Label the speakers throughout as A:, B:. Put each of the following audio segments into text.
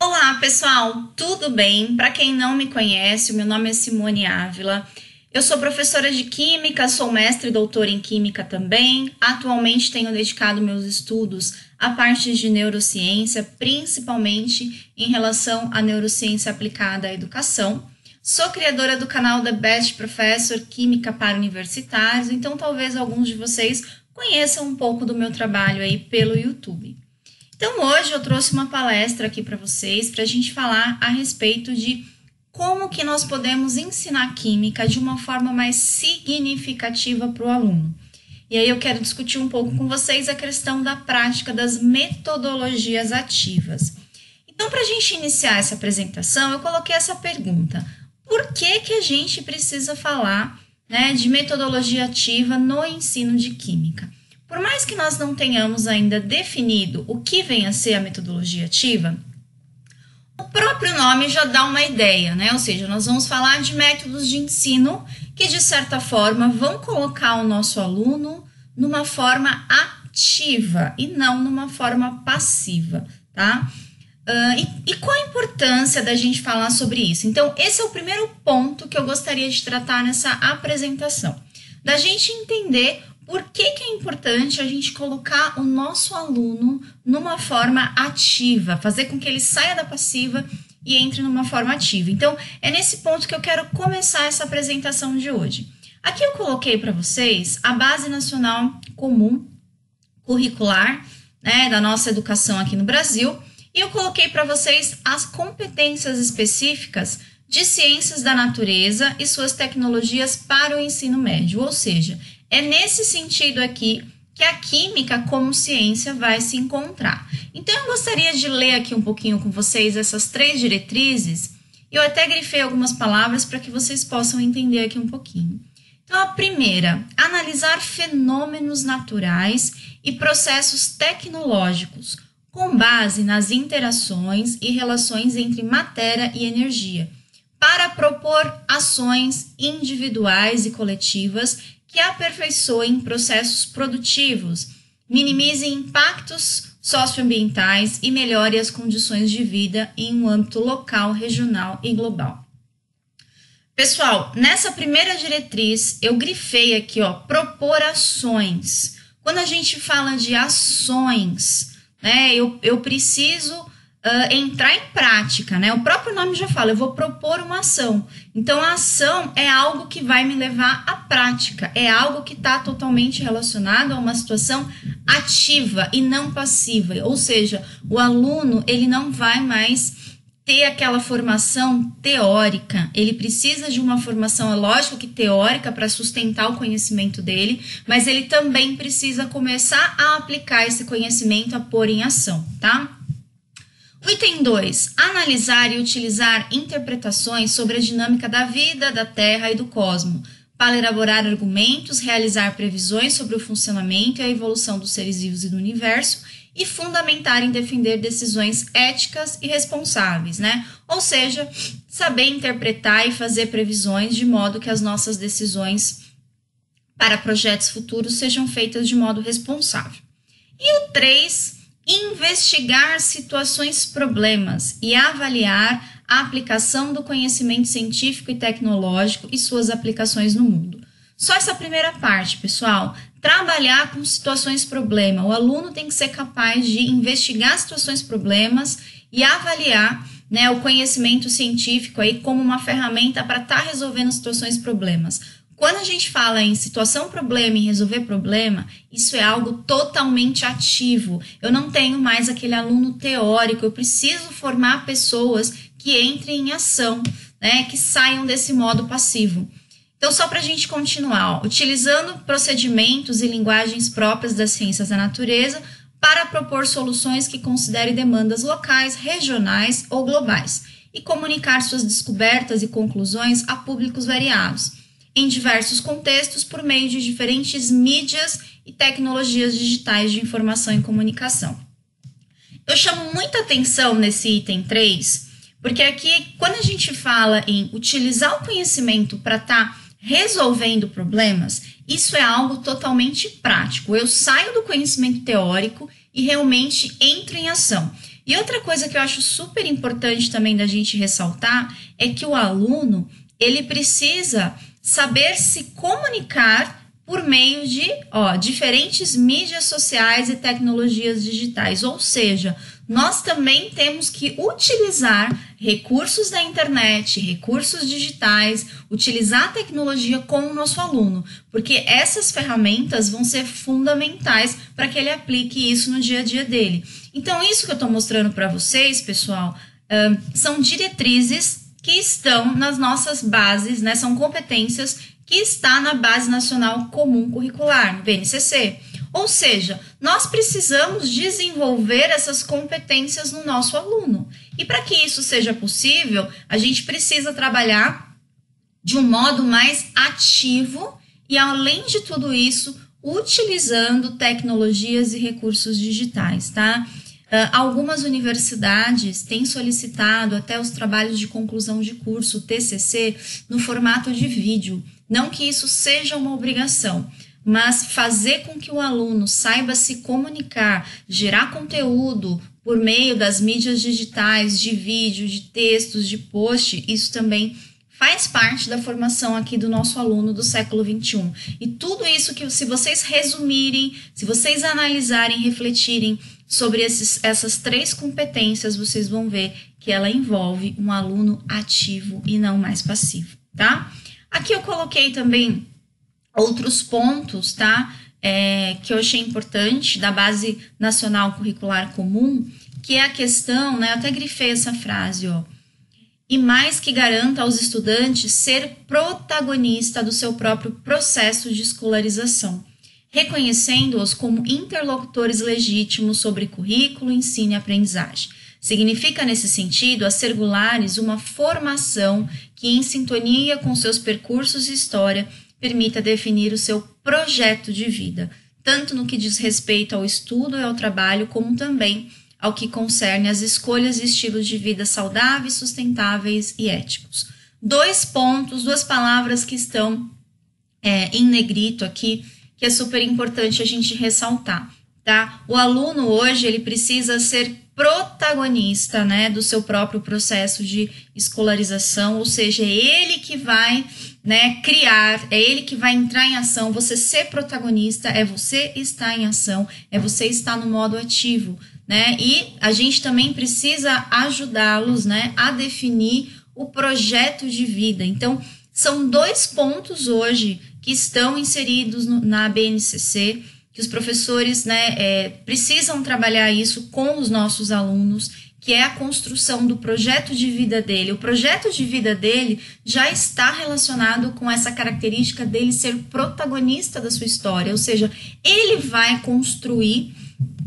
A: Olá, pessoal, tudo bem? Para quem não me conhece, o meu nome é Simone Ávila. Eu sou professora de Química, sou mestre e doutora em Química também. Atualmente tenho dedicado meus estudos à parte de neurociência, principalmente em relação à neurociência aplicada à educação. Sou criadora do canal The Best Professor Química para Universitários, então talvez alguns de vocês conheçam um pouco do meu trabalho aí pelo YouTube. Então hoje eu trouxe uma palestra aqui para vocês, para a gente falar a respeito de como que nós podemos ensinar química de uma forma mais significativa para o aluno. E aí eu quero discutir um pouco com vocês a questão da prática das metodologias ativas. Então, para a gente iniciar essa apresentação, eu coloquei essa pergunta: por que a gente precisa falar, de metodologia ativa no ensino de química? Por mais que nós não tenhamos ainda definido o que vem a ser a metodologia ativa, o próprio nome já dá uma ideia, Ou seja, nós vamos falar de métodos de ensino que, de certa forma, vão colocar o nosso aluno numa forma ativa e não numa forma passiva, tá? E qual a importância da gente falar sobre isso? Então, esse é o primeiro ponto que eu gostaria de tratar nessa apresentação, da gente entender por que é importante a gente colocar o nosso aluno numa forma ativa, fazer com que ele saia da passiva e entre numa forma ativa. Então, é nesse ponto que eu quero começar essa apresentação de hoje. Aqui eu coloquei para vocês a Base Nacional Comum Curricular, da nossa educação aqui no Brasil, e eu coloquei para vocês as competências específicas de ciências da natureza e suas tecnologias para o ensino médio, ou seja, é nesse sentido aqui que a química como ciência vai se encontrar. Então, eu gostaria de ler aqui um pouquinho com vocês essas 3 diretrizes. Eu até grifei algumas palavras para que vocês possam entender aqui um pouquinho. Então, a primeira, analisar fenômenos naturais e processos tecnológicos com base nas interações e relações entre matéria e energia, para propor ações individuais e coletivas que aperfeiçoem processos produtivos, minimizem impactos socioambientais e melhorem as condições de vida em um âmbito local, regional e global. Pessoal, nessa primeira diretriz, eu grifei aqui, propor ações. Quando a gente fala de ações, eu preciso entrar em prática, O próprio nome já fala, eu vou propor uma ação. Então, a ação é algo que vai me levar à prática, é algo que está totalmente relacionado a uma situação ativa e não passiva. Ou seja, o aluno, ele não vai mais ter aquela formação teórica, ele precisa de uma formação, é lógico que teórica, para sustentar o conhecimento dele, mas ele também precisa começar a aplicar esse conhecimento, a pôr em ação, tá? O item 2, analisar e utilizar interpretações sobre a dinâmica da vida, da Terra e do cosmos, para elaborar argumentos, realizar previsões sobre o funcionamento e a evolução dos seres vivos e do universo e fundamentar em defender decisões éticas e responsáveis, Ou seja, saber interpretar e fazer previsões de modo que as nossas decisões para projetos futuros sejam feitas de modo responsável. E o 3, investigar situações problemas e avaliar a aplicação do conhecimento científico e tecnológico e suas aplicações no mundo. Só essa primeira parte, pessoal, trabalhar com situações problema. O aluno tem que ser capaz de investigar situações problemas e avaliar, o conhecimento científico aí como uma ferramenta para estar resolvendo situações problemas. Quando a gente fala em situação problema e resolver problema, isso é algo totalmente ativo. Eu não tenho mais aquele aluno teórico, eu preciso formar pessoas que entrem em ação, que saiam desse modo passivo. Então, só para a gente continuar, utilizando procedimentos e linguagens próprias das ciências da natureza para propor soluções que considerem demandas locais, regionais ou globais e comunicar suas descobertas e conclusões a públicos variados, em diversos contextos por meio de diferentes mídias e tecnologias digitais de informação e comunicação. Eu chamo muita atenção nesse item 3, porque aqui, quando a gente fala em utilizar o conhecimento para estar resolvendo problemas, isso é algo totalmente prático. Eu saio do conhecimento teórico e realmente entro em ação. E outra coisa que eu acho super importante também da gente ressaltar é que o aluno, ele precisa saber se comunicar por meio de diferentes mídias sociais e tecnologias digitais. Ou seja, nós também temos que utilizar recursos da internet, recursos digitais, utilizar a tecnologia com o nosso aluno, porque essas ferramentas vão ser fundamentais para que ele aplique isso no dia a dia dele. Então, isso que eu estou mostrando para vocês, pessoal, são diretrizes que estão nas nossas bases, né? São competências que está na Base Nacional Comum Curricular, no BNCC. Ou seja, nós precisamos desenvolver essas competências no nosso aluno. E para que isso seja possível, a gente precisa trabalhar de um modo mais ativo e, além de tudo isso, utilizando tecnologias e recursos digitais, tá? Algumas universidades têm solicitado até os trabalhos de conclusão de curso, TCC, no formato de vídeo. Não que isso seja uma obrigação, mas fazer com que o aluno saiba se comunicar, gerar conteúdo por meio das mídias digitais, de vídeo, de textos, de post, isso também faz parte da formação aqui do nosso aluno do século XXI. E tudo isso que, se vocês resumirem, se vocês analisarem, refletirem sobre essas 3 competências, vocês vão ver que ela envolve um aluno ativo e não mais passivo, tá? Aqui eu coloquei também outros pontos, tá? Que eu achei importante da Base Nacional Curricular Comum, que é a questão, né? Eu até grifei essa frase, ó. E mais que garanta aos estudantes ser protagonista do seu próprio processo de escolarização, reconhecendo-os como interlocutores legítimos sobre currículo, ensino e aprendizagem. Significa, nesse sentido, assegurar-lhes uma formação que, em sintonia com seus percursos e história, permita definir o seu projeto de vida, tanto no que diz respeito ao estudo e ao trabalho, como também ao que concerne às escolhas e estilos de vida saudáveis, sustentáveis e éticos. 2 pontos, 2 palavras que estão em negrito aqui, que é super importante a gente ressaltar, tá? O aluno hoje, ele precisa ser protagonista, né, do seu próprio processo de escolarização, ou seja, é ele que vai, né, criar, é ele que vai entrar em ação. Você ser protagonista é você estar em ação, é você estar no modo ativo, né? E a gente também precisa ajudá-los, né, a definir o projeto de vida. Então, são 2 pontos hoje que estão inseridos na BNCC, que os professores, né, precisam trabalhar isso com os nossos alunos, que é a construção do projeto de vida dele. O projeto de vida dele já está relacionado com essa característica dele ser protagonista da sua história, ou seja, ele vai construir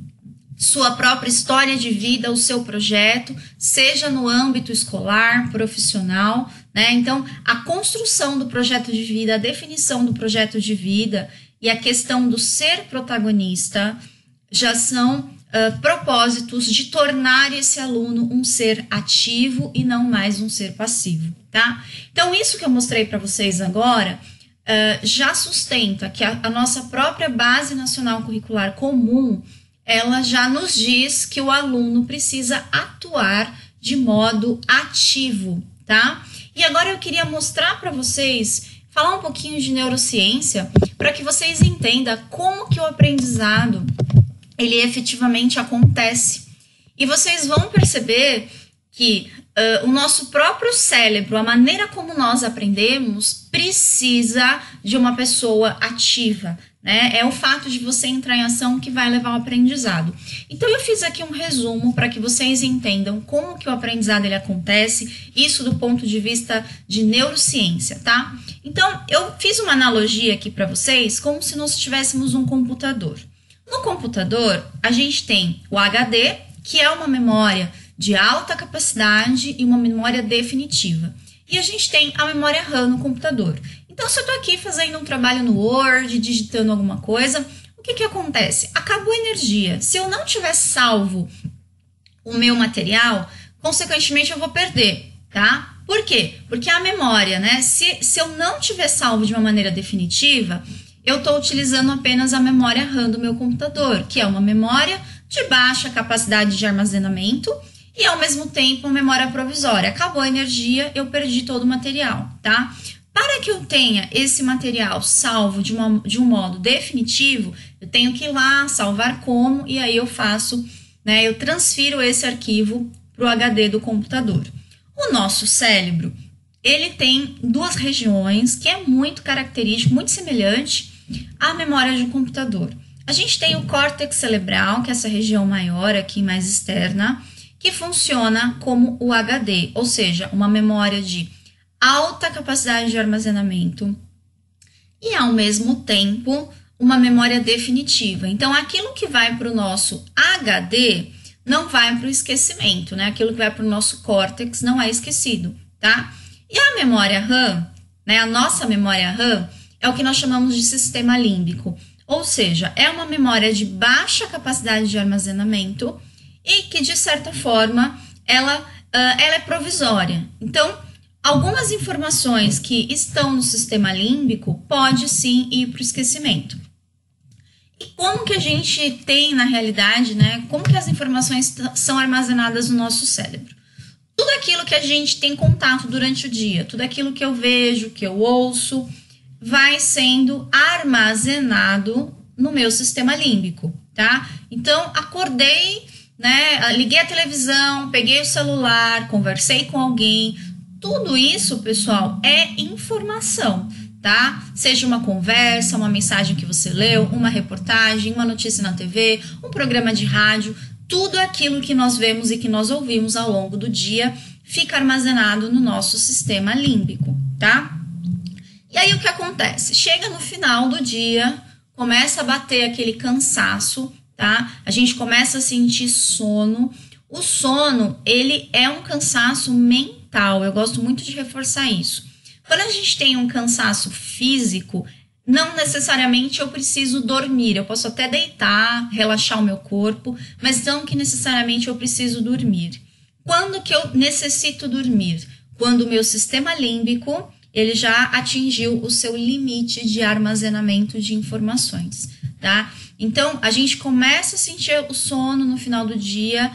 A: sua própria história de vida, o seu projeto, seja no âmbito escolar, profissional, né? Então, a construção do projeto de vida, a definição do projeto de vida e a questão do ser protagonista já são propósitos de tornar esse aluno um ser ativo e não mais um ser passivo, tá? Então, isso que eu mostrei para vocês agora já sustenta que a nossa própria Base Nacional Curricular Comum, ela já nos diz que o aluno precisa atuar de modo ativo, tá? E agora eu queria mostrar para vocês, falar um pouquinho de neurociência, para que vocês entendam como que o aprendizado, ele efetivamente acontece. E vocês vão perceber que o nosso próprio cérebro, a maneira como nós aprendemos, precisa de uma pessoa ativa, né? É o fato de você entrar em ação que vai levar ao aprendizado. Então, eu fiz aqui um resumo para que vocês entendam como que o aprendizado ele acontece, isso do ponto de vista de neurociência, tá? Então, eu fiz uma analogia aqui para vocês, como se nós tivéssemos um computador. No computador, a gente tem o HD, que é uma memória de alta capacidade e uma memória definitiva. E a gente tem a memória RAM no computador. Então, se eu estou aqui fazendo um trabalho no Word, digitando alguma coisa, o que acontece? Acabou a energia. Se eu não tiver salvo o meu material, consequentemente eu vou perder, tá? Por quê? Porque a memória, né? Se eu não tiver salvo de uma maneira definitiva, eu estou utilizando apenas a memória RAM do meu computador, que é uma memória de baixa capacidade de armazenamento e, ao mesmo tempo, memória provisória. Acabou a energia, eu perdi todo o material, tá? Para que eu tenha esse material salvo de um modo definitivo, eu tenho que ir lá, salvar como, e aí eu faço, né, eu transfiro esse arquivo para o HD do computador. O nosso cérebro, ele tem duas regiões que é muito característico, muito semelhante à memória de um computador. A gente tem o córtex cerebral, que é essa região maior aqui, mais externa, que funciona como o HD, ou seja, uma memória de alta capacidade de armazenamento e, ao mesmo tempo, uma memória definitiva. Então, aquilo que vai para o nosso HD não vai para o esquecimento, né? Aquilo que vai para o nosso córtex não é esquecido, tá? E a memória RAM, né? A nossa memória RAM é o que nós chamamos de sistema límbico, ou seja, é uma memória de baixa capacidade de armazenamento e que, de certa forma, ela é provisória. Então, algumas informações que estão no sistema límbico pode sim ir para o esquecimento. E como que a gente tem, na realidade, né? Como que as informações são armazenadas no nosso cérebro? Tudo aquilo que a gente tem contato durante o dia, tudo aquilo que eu vejo, que eu ouço, vai sendo armazenado no meu sistema límbico, tá? Então, acordei, né? Liguei a televisão, peguei o celular, conversei com alguém. Tudo isso, pessoal, é informação, tá? Seja uma conversa, uma mensagem que você leu, uma reportagem, uma notícia na TV, um programa de rádio, tudo aquilo que nós vemos e que nós ouvimos ao longo do dia fica armazenado no nosso sistema límbico, tá? E aí o que acontece? Chega no final do dia, começa a bater aquele cansaço, tá? A gente começa a sentir sono. O sono, ele é um cansaço mental, eu gosto muito de reforçar isso. Quando a gente tem um cansaço físico, não necessariamente eu preciso dormir, eu posso até deitar, relaxar o meu corpo, mas não que necessariamente eu preciso dormir. Quando que eu necessito dormir? Quando o meu sistema límbico, ele já atingiu o seu limite de armazenamento de informações, tá? Então, a gente começa a sentir o sono no final do dia,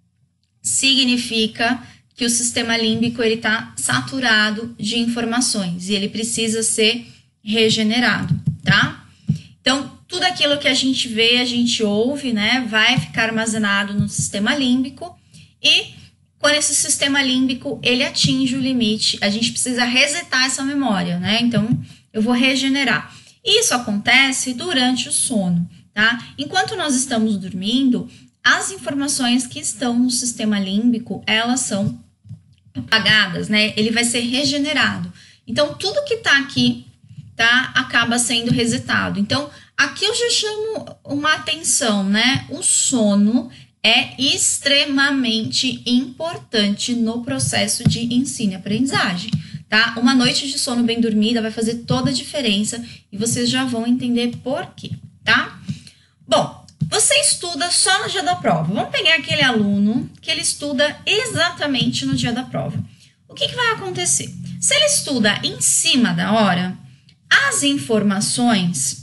A: significa que o sistema límbico ele está saturado de informações e ele precisa ser regenerado, tá? Então, tudo aquilo que a gente vê, a gente ouve, né, vai ficar armazenado no sistema límbico e quando esse sistema límbico ele atinge o limite, a gente precisa resetar essa memória, né? Então, eu vou regenerar. Isso acontece durante o sono, tá? Enquanto nós estamos dormindo, as informações que estão no sistema límbico, elas são apagadas, né? Ele vai ser regenerado. Então, tudo que tá aqui, tá? Acaba sendo resetado. Então, aqui eu já chamo uma atenção, né? O sono é extremamente importante no processo de ensino e aprendizagem, tá? Uma noite de sono bem dormida vai fazer toda a diferença e vocês já vão entender por quê, tá? Bom, você estuda só no dia da prova. Vamos pegar aquele aluno que ele estuda exatamente no dia da prova. O que vai acontecer? Se ele estuda em cima da hora, as informações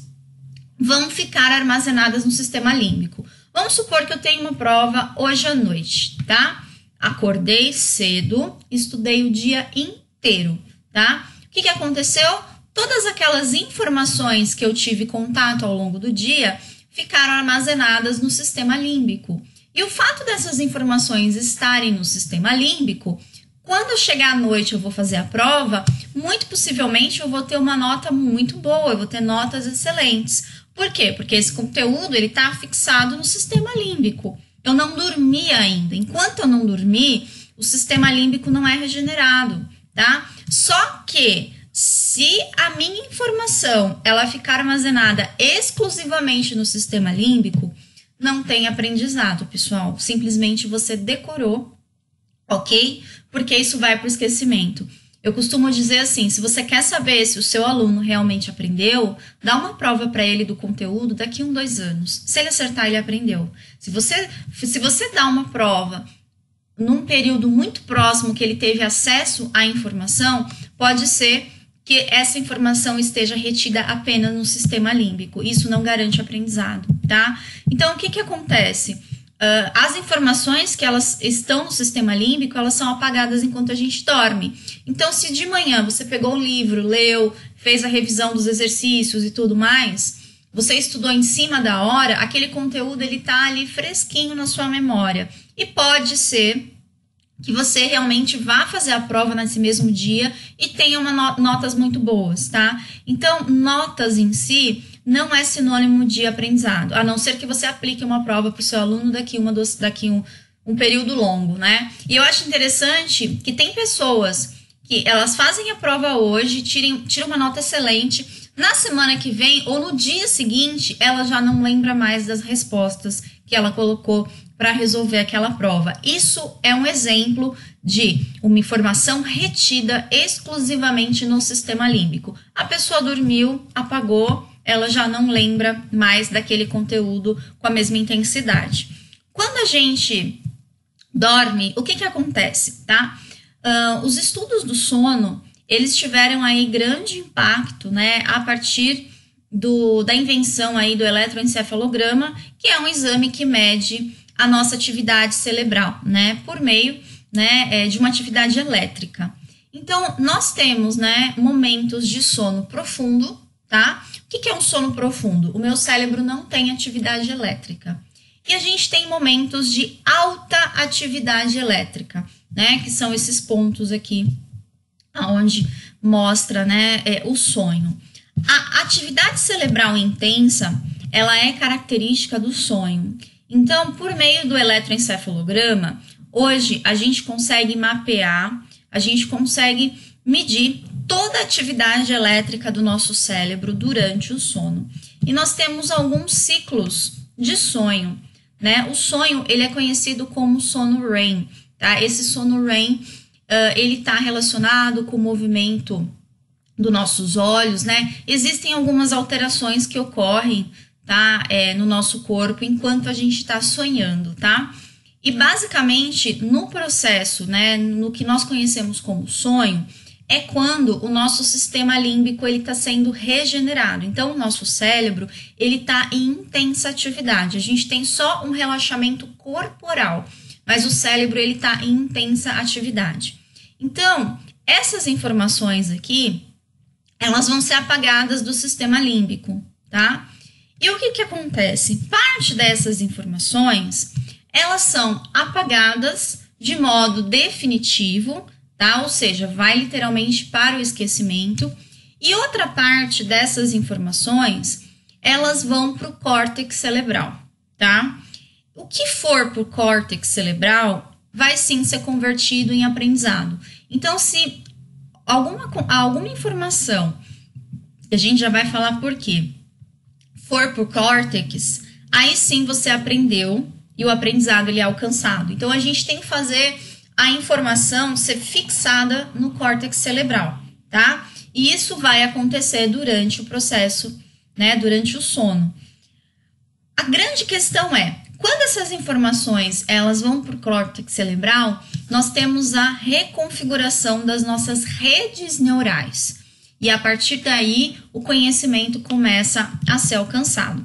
A: vão ficar armazenadas no sistema límbico. Vamos supor que eu tenho uma prova hoje à noite, tá? Acordei cedo, estudei o dia inteiro, tá? O que aconteceu? Todas aquelas informações que eu tive contato ao longo do dia ficaram armazenadas no sistema límbico. E o fato dessas informações estarem no sistema límbico, quando chegar à noite eu vou fazer a prova, muito possivelmente eu vou ter uma nota muito boa, eu vou ter notas excelentes. Por quê? Porque esse conteúdo ele está fixado no sistema límbico. Eu não dormi ainda. Enquanto eu não dormi, o sistema límbico não é regenerado, tá? Só que se a minha informação ela ficar armazenada exclusivamente no sistema límbico, não tem aprendizado, pessoal. Simplesmente você decorou, ok? Porque isso vai para o esquecimento. Eu costumo dizer assim, se você quer saber se o seu aluno realmente aprendeu, dá uma prova para ele do conteúdo daqui a 2 anos. Se ele acertar, ele aprendeu. Se você dá uma prova num período muito próximo que ele teve acesso à informação, pode ser que essa informação esteja retida apenas no sistema límbico. Isso não garante aprendizado, tá? Então, o que acontece? as informações que elas estão no sistema límbico, elas são apagadas enquanto a gente dorme. Então, se de manhã você pegou o livro, leu, fez a revisão dos exercícios e tudo mais, você estudou em cima da hora, aquele conteúdo ele tá ali fresquinho na sua memória. E pode ser que você realmente vá fazer a prova nesse mesmo dia e tenha notas muito boas, tá? Então, notas em si não é sinônimo de aprendizado, a não ser que você aplique uma prova para o seu aluno daqui um período longo, né? E eu acho interessante que tem pessoas que elas fazem a prova hoje, tiram uma nota excelente, na semana que vem ou no dia seguinte, ela já não lembra mais das respostas que ela colocou para resolver aquela prova. Isso é um exemplo de uma informação retida exclusivamente no sistema límbico. A pessoa dormiu, apagou, ela já não lembra mais daquele conteúdo com a mesma intensidade. Quando a gente dorme, o que acontece, tá? Os estudos do sono, eles tiveram aí grande impacto, né, a partir da invenção aí do eletroencefalograma, que é um exame que mede a nossa atividade cerebral, né, por meio, né, de uma atividade elétrica. Então, nós temos, né, momentos de sono profundo, tá? O que é um sono profundo? O meu cérebro não tem atividade elétrica. E a gente tem momentos de alta atividade elétrica, né, que são esses pontos aqui, onde mostra, né, o sonho. A atividade cerebral intensa, ela é característica do sonho. Então, por meio do eletroencefalograma, hoje a gente consegue mapear, a gente consegue medir toda a atividade elétrica do nosso cérebro durante o sono. E nós temos alguns ciclos de sonho, né? O sonho, ele é conhecido como sono REM, tá? Esse sono REM, ele está relacionado com o movimento dos nossos olhos, né? Existem algumas alterações que ocorrem, tá? No nosso corpo enquanto a gente está sonhando, tá? E basicamente no processo, né? No que nós conhecemos como sonho, é quando o nosso sistema límbico ele está sendo regenerado. Então, o nosso cérebro ele está em intensa atividade. A gente tem só um relaxamento corporal, mas o cérebro ele está em intensa atividade. Então, essas informações aqui, elas vão ser apagadas do sistema límbico, tá? E o que acontece? Parte dessas informações, elas são apagadas de modo definitivo, tá? Ou seja, vai literalmente para o esquecimento. E outra parte dessas informações, elas vão para o córtex cerebral, tá? O que for para o córtex cerebral vai sim ser convertido em aprendizado. Então, se alguma informação, a gente já vai falar por quê, for para o córtex, aí sim você aprendeu e o aprendizado ele é alcançado. Então, a gente tem que fazer a informação ser fixada no córtex cerebral, tá? E isso vai acontecer durante o processo, né, durante o sono. A grande questão é, quando essas informações elas vão para o córtex cerebral, nós temos a reconfiguração das nossas redes neurais. E a partir daí, o conhecimento começa a ser alcançado.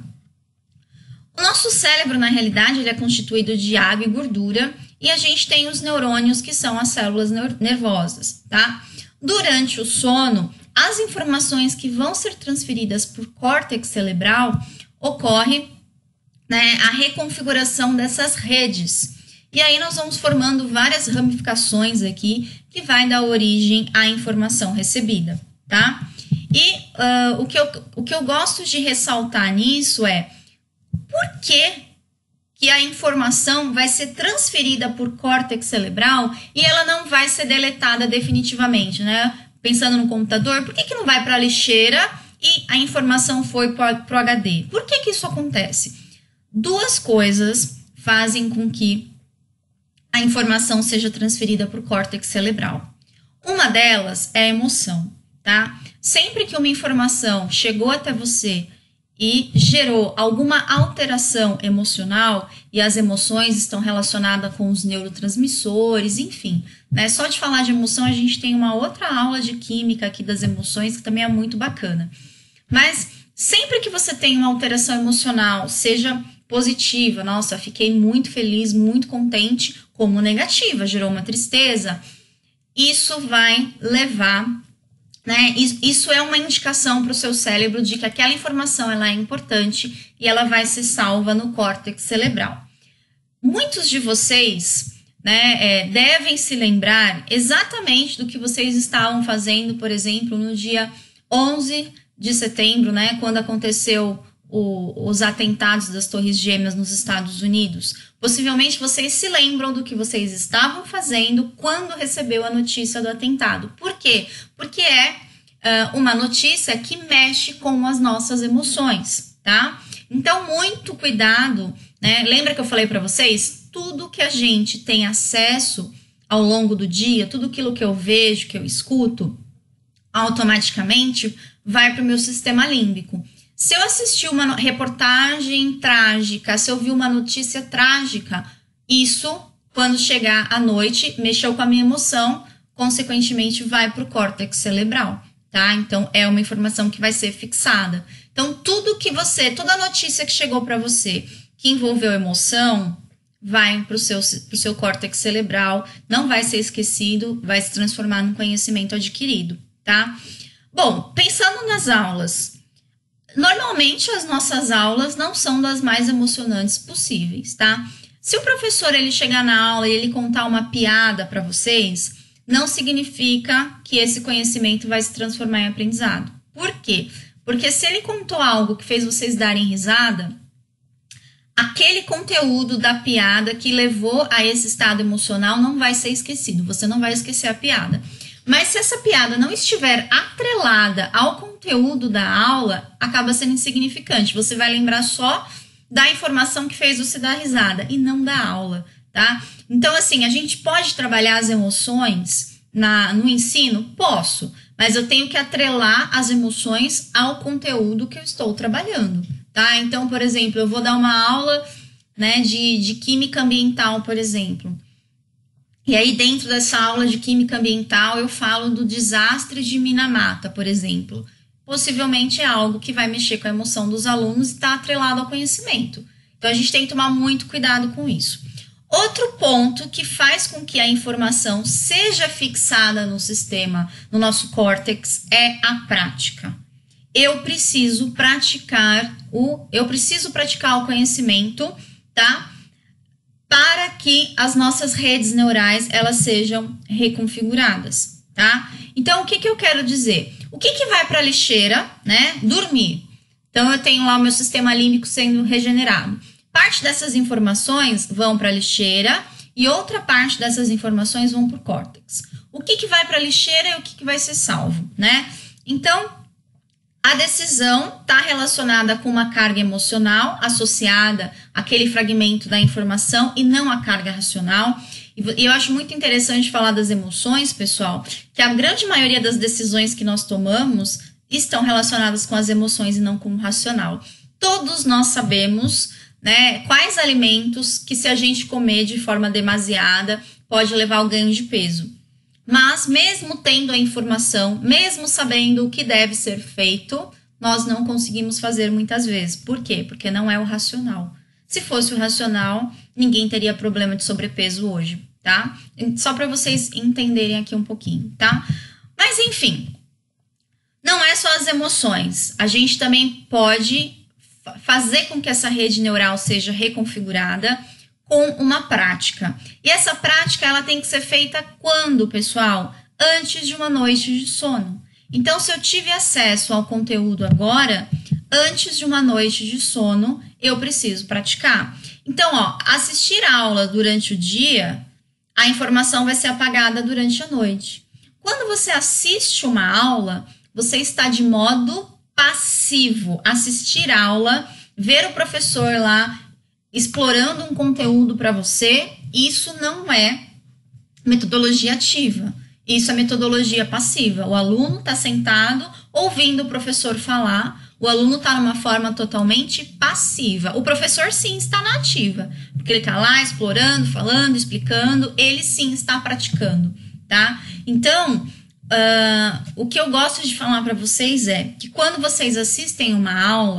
A: O nosso cérebro, na realidade, ele é constituído de água e gordura, e a gente tem os neurônios, que são as células nervosas, tá? Durante o sono, as informações que vão ser transferidas por córtex cerebral ocorre, né, a reconfiguração dessas redes. E aí nós vamos formando várias ramificações aqui que vai dar origem à informação recebida, tá? E o que eu gosto de ressaltar nisso é por que a informação vai ser transferida por córtex cerebral e ela não vai ser deletada definitivamente, né? Pensando no computador, por que não vai para a lixeira e a informação foi para o HD? Por que isso acontece? Duas coisas fazem com que a informação seja transferida para o córtex cerebral. Uma delas é a emoção, tá? Sempre que uma informação chegou até você e gerou alguma alteração emocional, e as emoções estão relacionadas com os neurotransmissores, enfim, né? Só de falar de emoção, a gente tem uma outra aula de química aqui das emoções, que também é muito bacana. Mas sempre que você tem uma alteração emocional, seja positiva, nossa, fiquei muito feliz, muito contente, como negativa, gerou uma tristeza, isso vai levar, né? Isso é uma indicação para o seu cérebro de que aquela informação ela é importante e ela vai ser salva no córtex cerebral. Muitos de vocês, né, devem se lembrar exatamente do que vocês estavam fazendo, por exemplo, no dia 11 de setembro, né, quando aconteceu os atentados das Torres Gêmeas nos Estados Unidos. Possivelmente vocês se lembram do que vocês estavam fazendo quando recebeu a notícia do atentado. Por quê? Porque é uma notícia que mexe com as nossas emoções, tá? Então, muito cuidado, né? Lembra que eu falei para vocês? Tudo que a gente tem acesso ao longo do dia, tudo aquilo que eu vejo, que eu escuto, automaticamente vai para o meu sistema límbico. Se eu assistir uma reportagem trágica, se eu vi uma notícia trágica, isso, quando chegar à noite, mexeu com a minha emoção, consequentemente vai para o córtex cerebral, tá? Então, é uma informação que vai ser fixada. Então, toda notícia que chegou para você, que envolveu emoção, vai para o seu córtex cerebral, não vai ser esquecido, vai se transformar num conhecimento adquirido, tá? Bom, pensando nas aulas, normalmente as nossas aulas não são das mais emocionantes possíveis, tá? Se o professor ele chegar na aula e ele contar uma piada para vocês, não significa que esse conhecimento vai se transformar em aprendizado. Por quê? Porque se ele contou algo que fez vocês darem risada, aquele conteúdo da piada que levou a esse estado emocional não vai ser esquecido, você não vai esquecer a piada. Mas se essa piada não estiver atrelada ao conteúdo da aula, acaba sendo insignificante. Você vai lembrar só da informação que fez você dar risada e não da aula, tá? Então, assim, a gente pode trabalhar as emoções no ensino? Posso, mas eu tenho que atrelar as emoções ao conteúdo que eu estou trabalhando. Tá? Então, por exemplo, eu vou dar uma aula, né, de química ambiental, por exemplo. E aí, dentro dessa aula de química ambiental, eu falo do desastre de Minamata, por exemplo. Possivelmente é algo que vai mexer com a emoção dos alunos e está atrelado ao conhecimento. Então, a gente tem que tomar muito cuidado com isso. Outro ponto que faz com que a informação seja fixada no sistema, no nosso córtex, é a prática. Eu preciso praticar o conhecimento, tá? Para que as nossas redes neurais, elas sejam reconfiguradas, tá? Então, o que eu quero dizer? O que vai para a lixeira, né? Dormir. Então, eu tenho lá o meu sistema límbico sendo regenerado. Parte dessas informações vão para a lixeira e outra parte dessas informações vão para o córtex. O que vai para a lixeira e o que vai ser salvo, né? Então, a decisão está relacionada com uma carga emocional associada àquele fragmento da informação e não à carga racional. E eu acho muito interessante falar das emoções, pessoal, que a grande maioria das decisões que nós tomamos estão relacionadas com as emoções e não com o racional. Todos nós sabemos, né, quais alimentos que, se a gente comer de forma demasiada, pode levar ao ganho de peso. Mas, mesmo tendo a informação, mesmo sabendo o que deve ser feito, nós não conseguimos fazer muitas vezes. Por quê? Porque não é o racional. Se fosse o racional, ninguém teria problema de sobrepeso hoje, tá? Só para vocês entenderem aqui um pouquinho, tá? Mas, enfim, não é só as emoções. A gente também pode fazer com que essa rede neural seja reconfigurada com uma prática. E essa prática, ela tem que ser feita quando, pessoal? Antes de uma noite de sono. Então, se eu tive acesso ao conteúdo agora, antes de uma noite de sono, eu preciso praticar. Então, ó, assistir a aula durante o dia, a informação vai ser apagada durante a noite. Quando você assiste uma aula, você está de modo passivo. Assistir a aula, ver o professor lá explorando um conteúdo para você, isso não é metodologia ativa, isso é metodologia passiva. O aluno está sentado ouvindo o professor falar, o aluno está numa forma totalmente passiva. O professor sim está na ativa, porque ele está lá explorando, falando, explicando, ele sim está praticando, tá? Então, o que eu gosto de falar para vocês é que quando vocês assistem uma aula,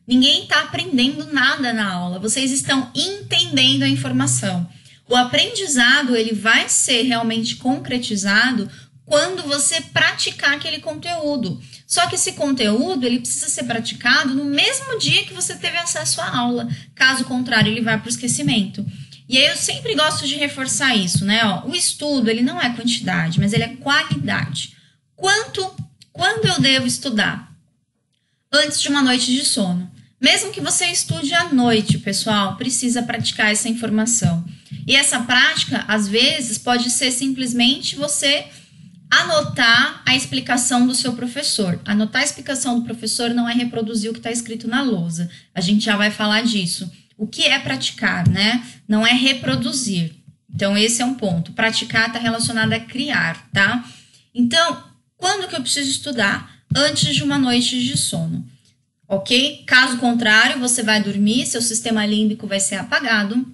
A: Ninguém está aprendendo nada na aula, vocês estão entendendo a informação. O aprendizado, ele vai ser realmente concretizado quando você praticar aquele conteúdo. Só que esse conteúdo, ele precisa ser praticado no mesmo dia que você teve acesso à aula. Caso contrário, ele vai para o esquecimento. E aí eu sempre gosto de reforçar isso, né? Ó, o estudo, ele não é quantidade, mas ele é qualidade. Quando eu devo estudar? Antes de uma noite de sono. Mesmo que você estude à noite, pessoal, precisa praticar essa informação. E essa prática, às vezes, pode ser simplesmente você anotar a explicação do seu professor. Anotar a explicação do professor não é reproduzir o que está escrito na lousa. A gente já vai falar disso. O que é praticar, né? Não é reproduzir. Então, esse é um ponto. Praticar está relacionado a criar, tá? Então, quando que eu preciso estudar? Antes de uma noite de sono, ok? Caso contrário, você vai dormir, seu sistema límbico vai ser apagado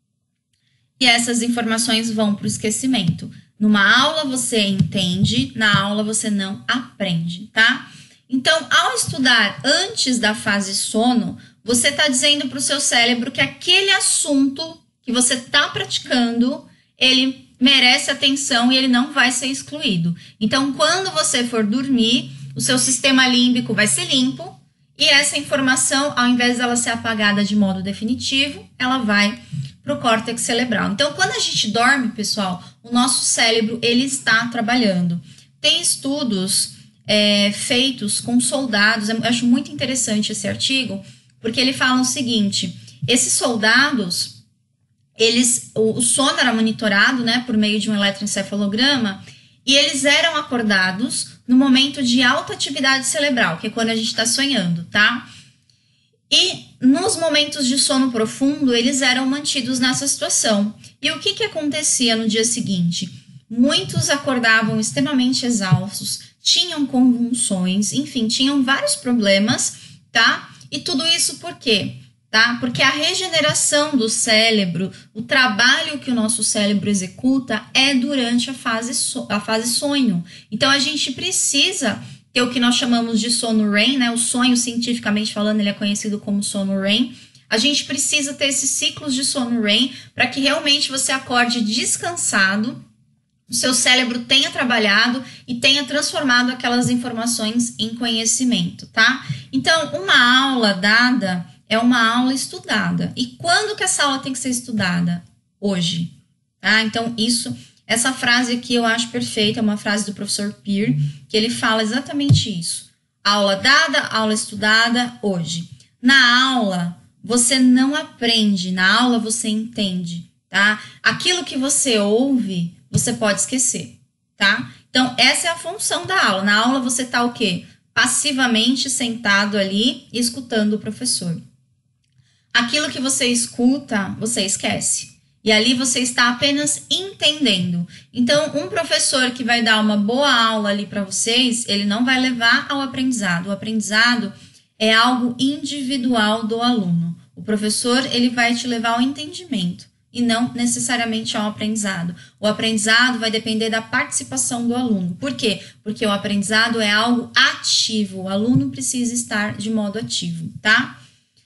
A: e essas informações vão para o esquecimento. Numa aula você entende, na aula você não aprende, tá? Então, ao estudar antes da fase sono, você está dizendo para o seu cérebro que aquele assunto que você está praticando, ele merece atenção e ele não vai ser excluído. Então, quando você for dormir, o seu sistema límbico vai ser limpo e essa informação, ao invés dela ser apagada de modo definitivo, ela vai para o córtex cerebral. Então, quando a gente dorme, pessoal, o nosso cérebro, ele está trabalhando. Tem estudos feitos com soldados, eu acho muito interessante esse artigo, porque ele fala o seguinte, esses soldados, o sono era monitorado, né, por meio de um eletroencefalograma, e eles eram acordados no momento de alta atividade cerebral, que é quando a gente está sonhando, tá? E nos momentos de sono profundo, eles eram mantidos nessa situação. E o que acontecia no dia seguinte? Muitos acordavam extremamente exaustos, tinham convulsões, enfim, tinham vários problemas, tá? E tudo isso por quê? Tá? Porque a regeneração do cérebro, o trabalho que o nosso cérebro executa é durante a fase sonho. Então, a gente precisa ter o que nós chamamos de sono REM, né? O sonho, cientificamente falando, ele é conhecido como sono REM. A gente precisa ter esses ciclos de sono REM para que realmente você acorde descansado, o seu cérebro tenha trabalhado e tenha transformado aquelas informações em conhecimento, tá? Então, uma aula dada é uma aula estudada. E quando que essa aula tem que ser estudada? Hoje, tá? Então, essa frase aqui eu acho perfeita, é uma frase do professor Peer, que ele fala exatamente isso. Aula dada, aula estudada, hoje. Na aula, você não aprende, na aula você entende, tá? Aquilo que você ouve, você pode esquecer, tá? Então, essa é a função da aula. Na aula você tá o quê? Passivamente sentado ali, escutando o professor. Aquilo que você escuta, você esquece. E ali você está apenas entendendo. Então, um professor que vai dar uma boa aula ali para vocês, ele não vai levar ao aprendizado. O aprendizado é algo individual do aluno. O professor, ele vai te levar ao entendimento e não necessariamente ao aprendizado. O aprendizado vai depender da participação do aluno. Por quê? Porque o aprendizado é algo ativo. O aluno precisa estar de modo ativo, tá?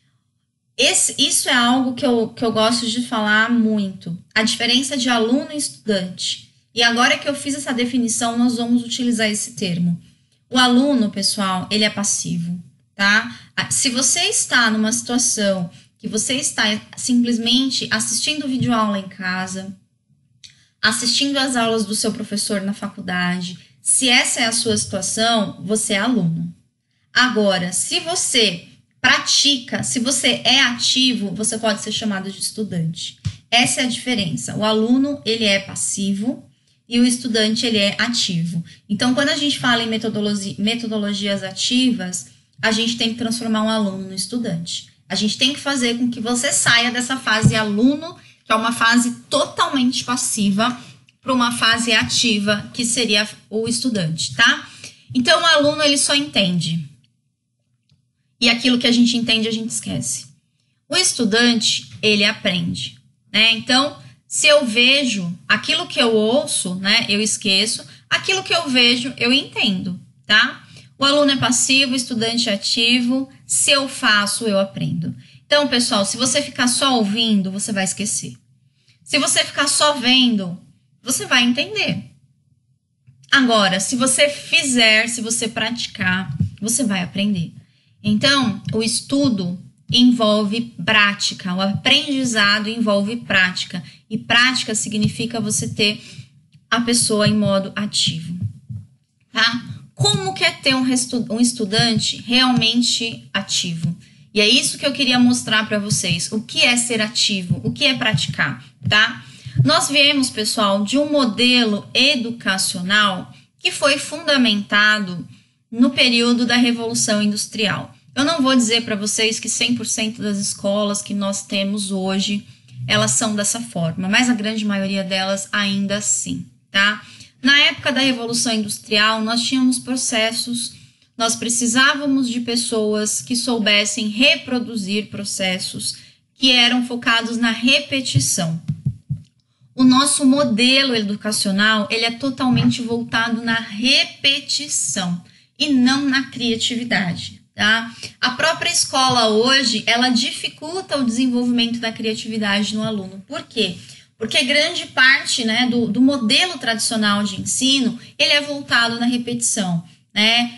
A: Isso é algo que eu gosto de falar muito. A diferença de aluno e estudante. E agora que eu fiz essa definição, nós vamos utilizar esse termo. O aluno, pessoal, ele é passivo, tá? Se você está numa situação que você está simplesmente assistindo videoaula em casa, assistindo às aulas do seu professor na faculdade, se essa é a sua situação, você é aluno. Agora, se você pratica, se você é ativo, você pode ser chamado de estudante. Essa é a diferença. O aluno, ele é passivo e o estudante, ele é ativo. Então, quando a gente fala em metodologias ativas, a gente tem que transformar um aluno no estudante. A gente tem que fazer com que você saia dessa fase aluno, que é uma fase totalmente passiva, para uma fase ativa, que seria o estudante, tá? Então, o aluno, ele só entende. E aquilo que a gente entende, a gente esquece. O estudante, ele aprende, né? Então, se eu vejo aquilo que eu ouço, né, eu esqueço. Aquilo que eu vejo, eu entendo, tá? O aluno é passivo, o estudante é ativo. Se eu faço, eu aprendo. Então, pessoal, se você ficar só ouvindo, você vai esquecer. Se você ficar só vendo, você vai entender. Agora, se você fizer, se você praticar, você vai aprender. Então, o estudo envolve prática, o aprendizado envolve prática. E prática significa você ter a pessoa em modo ativo, tá? Como que é ter um estudante realmente ativo? E é isso que eu queria mostrar para vocês. O que é ser ativo? O que é praticar, tá? Nós viemos, pessoal, de um modelo educacional que foi fundamentado no período da Revolução Industrial. Eu não vou dizer para vocês que 100% das escolas que nós temos hoje, elas são dessa forma, mas a grande maioria delas ainda assim, tá? Na época da Revolução Industrial, nós tínhamos processos, nós precisávamos de pessoas que soubessem reproduzir processos que eram focados na repetição. O nosso modelo educacional, ele é totalmente voltado na repetição e não na criatividade, tá? A própria escola hoje, ela dificulta o desenvolvimento da criatividade no aluno. Por quê? Porque grande parte, né, do modelo tradicional de ensino, ele é voltado na repetição, né?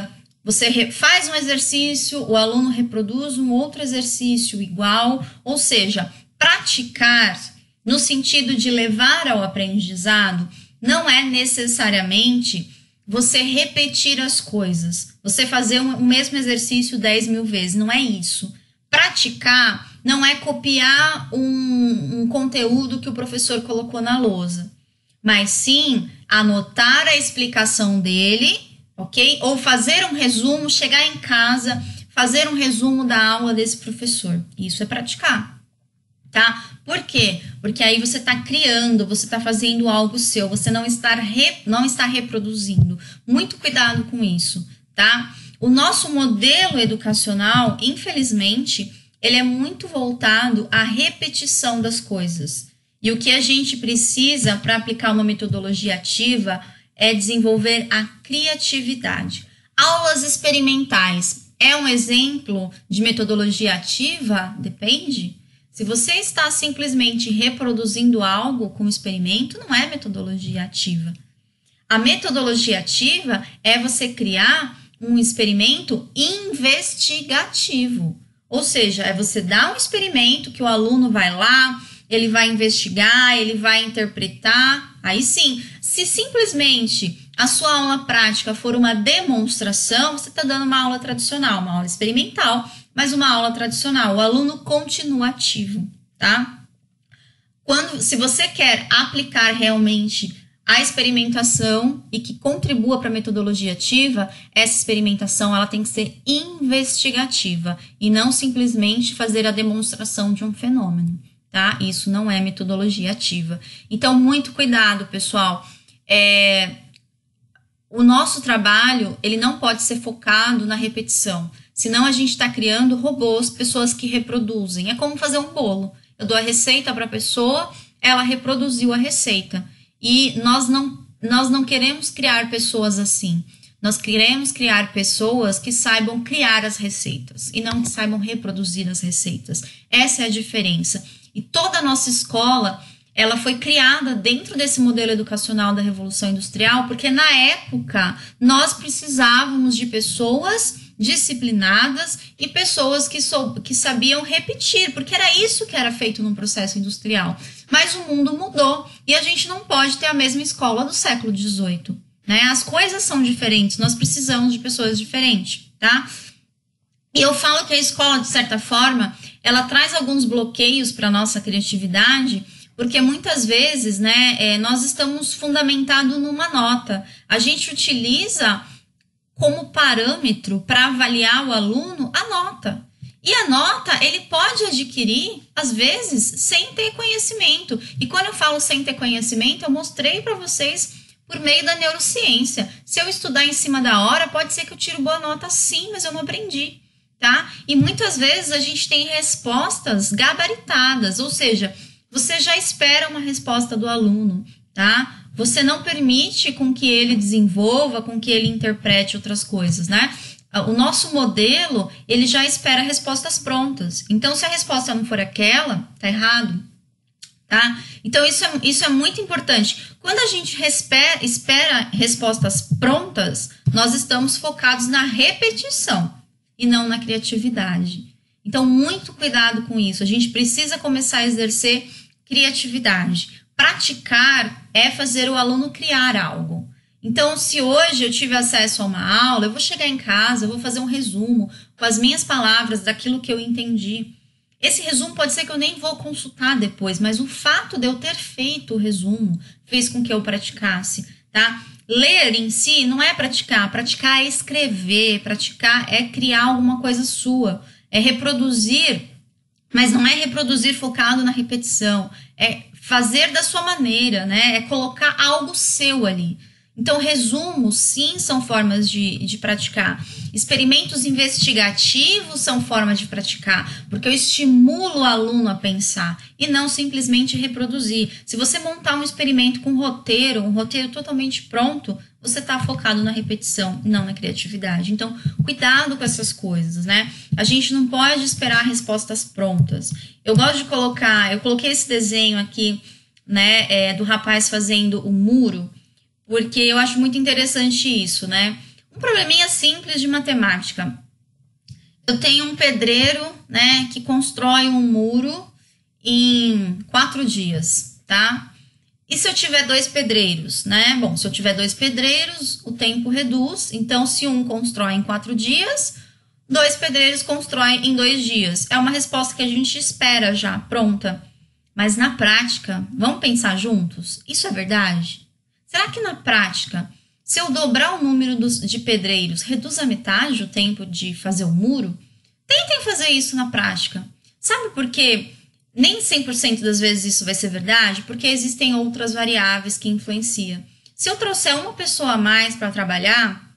A: Você faz um exercício, o aluno reproduz um outro exercício igual, ou seja, praticar no sentido de levar ao aprendizado não é necessariamente você repetir as coisas, você fazer o mesmo exercício 10.000 vezes, não é isso. Praticar não é copiar um conteúdo que o professor colocou na lousa, mas sim anotar a explicação dele, ok? Ou fazer um resumo, chegar em casa, fazer um resumo da aula desse professor. Isso é praticar, tá? Por quê? Porque aí você está criando, você está fazendo algo seu, você não está reproduzindo. Muito cuidado com isso, tá? O nosso modelo educacional, infelizmente, ele é muito voltado à repetição das coisas. E o que a gente precisa para aplicar uma metodologia ativa é desenvolver a criatividade. Aulas experimentais é um exemplo de metodologia ativa? Depende. Se você está simplesmente reproduzindo algo com experimento, não é metodologia ativa. A metodologia ativa é você criar um experimento investigativo. Ou seja, é você dar um experimento que o aluno vai lá, ele vai investigar, ele vai interpretar. Aí sim, se simplesmente a sua aula prática for uma demonstração, você está dando uma aula tradicional, uma aula experimental, mas uma aula tradicional. O aluno continua ativo, tá? Se você quer aplicar realmente a experimentação e que contribua para a metodologia ativa, essa experimentação ela tem que ser investigativa e não simplesmente fazer a demonstração de um fenômeno, tá? Isso não é metodologia ativa. Então, muito cuidado, pessoal. O nosso trabalho, ele não pode ser focado na repetição, senão a gente está criando robôs, pessoas que reproduzem. É como fazer um bolo. Eu dou a receita para a pessoa, ela reproduziu a receita. E nós não queremos criar pessoas assim. Nós queremos criar pessoas que saibam criar as receitas e não que saibam reproduzir as receitas. Essa é a diferença. E toda a nossa escola, ela foi criada dentro desse modelo educacional da Revolução Industrial, porque na época nós precisávamos de pessoas disciplinadas e pessoas que sabiam repetir, porque era isso que era feito num processo industrial. Mas o mundo mudou e a gente não pode ter a mesma escola do século XVIII, né? As coisas são diferentes, nós precisamos de pessoas diferentes, tá? E eu falo que a escola, de certa forma, ela traz alguns bloqueios para a nossa criatividade, porque muitas vezes, né, nós estamos fundamentados numa nota. A gente utiliza como parâmetro para avaliar o aluno a nota. E a nota, ele pode adquirir, às vezes, sem ter conhecimento. E quando eu falo sem ter conhecimento, eu mostrei para vocês por meio da neurociência. Se eu estudar em cima da hora, pode ser que eu tire boa nota sim, mas eu não aprendi, tá? E muitas vezes a gente tem respostas gabaritadas, ou seja, você já espera uma resposta do aluno, tá? você não permite com que ele desenvolva, com que ele interprete outras coisas, né? O nosso modelo, ele já espera respostas prontas. Então, se a resposta não for aquela, tá errado, tá? Então, isso é muito importante. Quando a gente espera respostas prontas, nós estamos focados na repetição e não na criatividade. Então, muito cuidado com isso. A gente precisa começar a exercer criatividade. Praticar é fazer o aluno criar algo. Então, se hoje eu tive acesso a uma aula, eu vou chegar em casa, eu vou fazer um resumo com as minhas palavras daquilo que eu entendi. Esse resumo pode ser que eu nem vou consultar depois, mas o fato de eu ter feito o resumo fez com que eu praticasse, tá? Ler em si não é praticar. Praticar é escrever, praticar é criar alguma coisa sua, é reproduzir, mas não é reproduzir focado na repetição, é fazer da sua maneira, né? É colocar algo seu ali. Então, resumos, sim, são formas de praticar. Experimentos investigativos são formas de praticar, porque eu estimulo o aluno a pensar e não simplesmente reproduzir. Se você montar um experimento com um roteiro totalmente pronto, você está focado na repetição, não na criatividade. Então, cuidado com essas coisas, né? A gente não pode esperar respostas prontas. Eu coloquei esse desenho aqui, né, do rapaz fazendo o muro, porque eu acho muito interessante isso, né? Um probleminha simples de matemática. Eu tenho um pedreiro, né, que constrói um muro em 4 dias, tá? E se eu tiver 2 pedreiros, né? Bom, se eu tiver 2 pedreiros, o tempo reduz. Então, se um constrói em 4 dias, 2 pedreiros constroem em 2 dias. É uma resposta que a gente espera já, pronta. Mas na prática, vamos pensar juntos? Isso é verdade? Será que na prática, se eu dobrar o número de pedreiros, reduz a metade o tempo de fazer o muro? Tentem fazer isso na prática. Sabe por quê? Nem 100% das vezes isso vai ser verdade, porque existem outras variáveis que influenciam. Se eu trouxer uma pessoa a mais para trabalhar,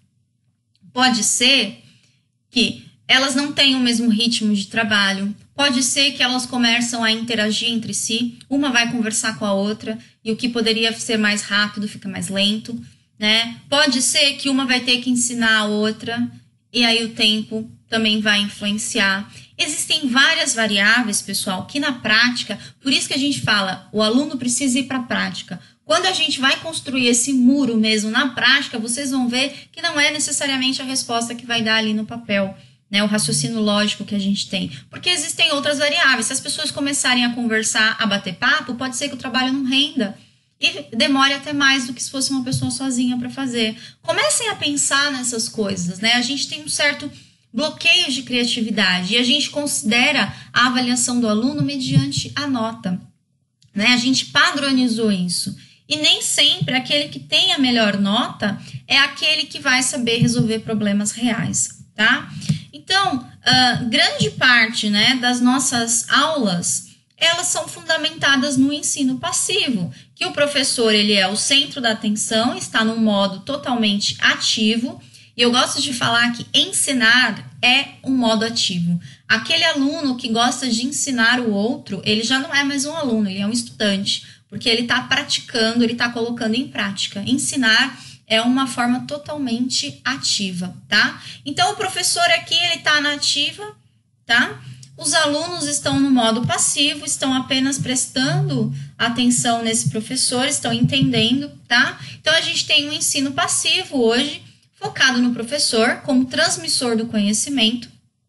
A: pode ser que elas não tenham o mesmo ritmo de trabalho, pode ser que elas começam a interagir entre si, uma vai conversar com a outra, e o que poderia ser mais rápido fica mais lento, né? Pode ser que uma vai ter que ensinar a outra, e aí o tempo também vai influenciar. Existem várias variáveis, pessoal, que na prática, por isso que a gente fala, o aluno precisa ir para a prática. Quando a gente vai construir esse muro mesmo na prática, vocês vão ver que não é necessariamente a resposta que vai dar ali no papel, né? O raciocínio lógico que a gente tem. Porque existem outras variáveis. Se as pessoas começarem a conversar, a bater papo, pode ser que o trabalho não renda. E demore até mais do que se fosse uma pessoa sozinha para fazer. Comecem a pensar nessas coisas, né? A gente tem um certo bloqueio de criatividade e a gente considera a avaliação do aluno mediante a nota, né? A gente padronizou isso. E nem sempre aquele que tem a melhor nota é aquele que vai saber resolver problemas reais, tá? Então, grande parte, né, das nossas aulas, elas são fundamentadas no ensino passivo, que o professor ele é o centro da atenção, está num modo totalmente ativo, e eu gosto de falar que ensinar é um modo ativo. Aquele aluno que gosta de ensinar o outro, ele já não é mais um aluno, ele é um estudante, porque ele está praticando, ele está colocando em prática. Ensinar é uma forma totalmente ativa, tá? Então, o professor aqui, ele está na ativa, tá? Os alunos estão no modo passivo, estão apenas prestando atenção nesse professor, estão entendendo, tá? Então, a gente tem um ensino passivo hoje, focado no professor, como transmissor do conhecimento.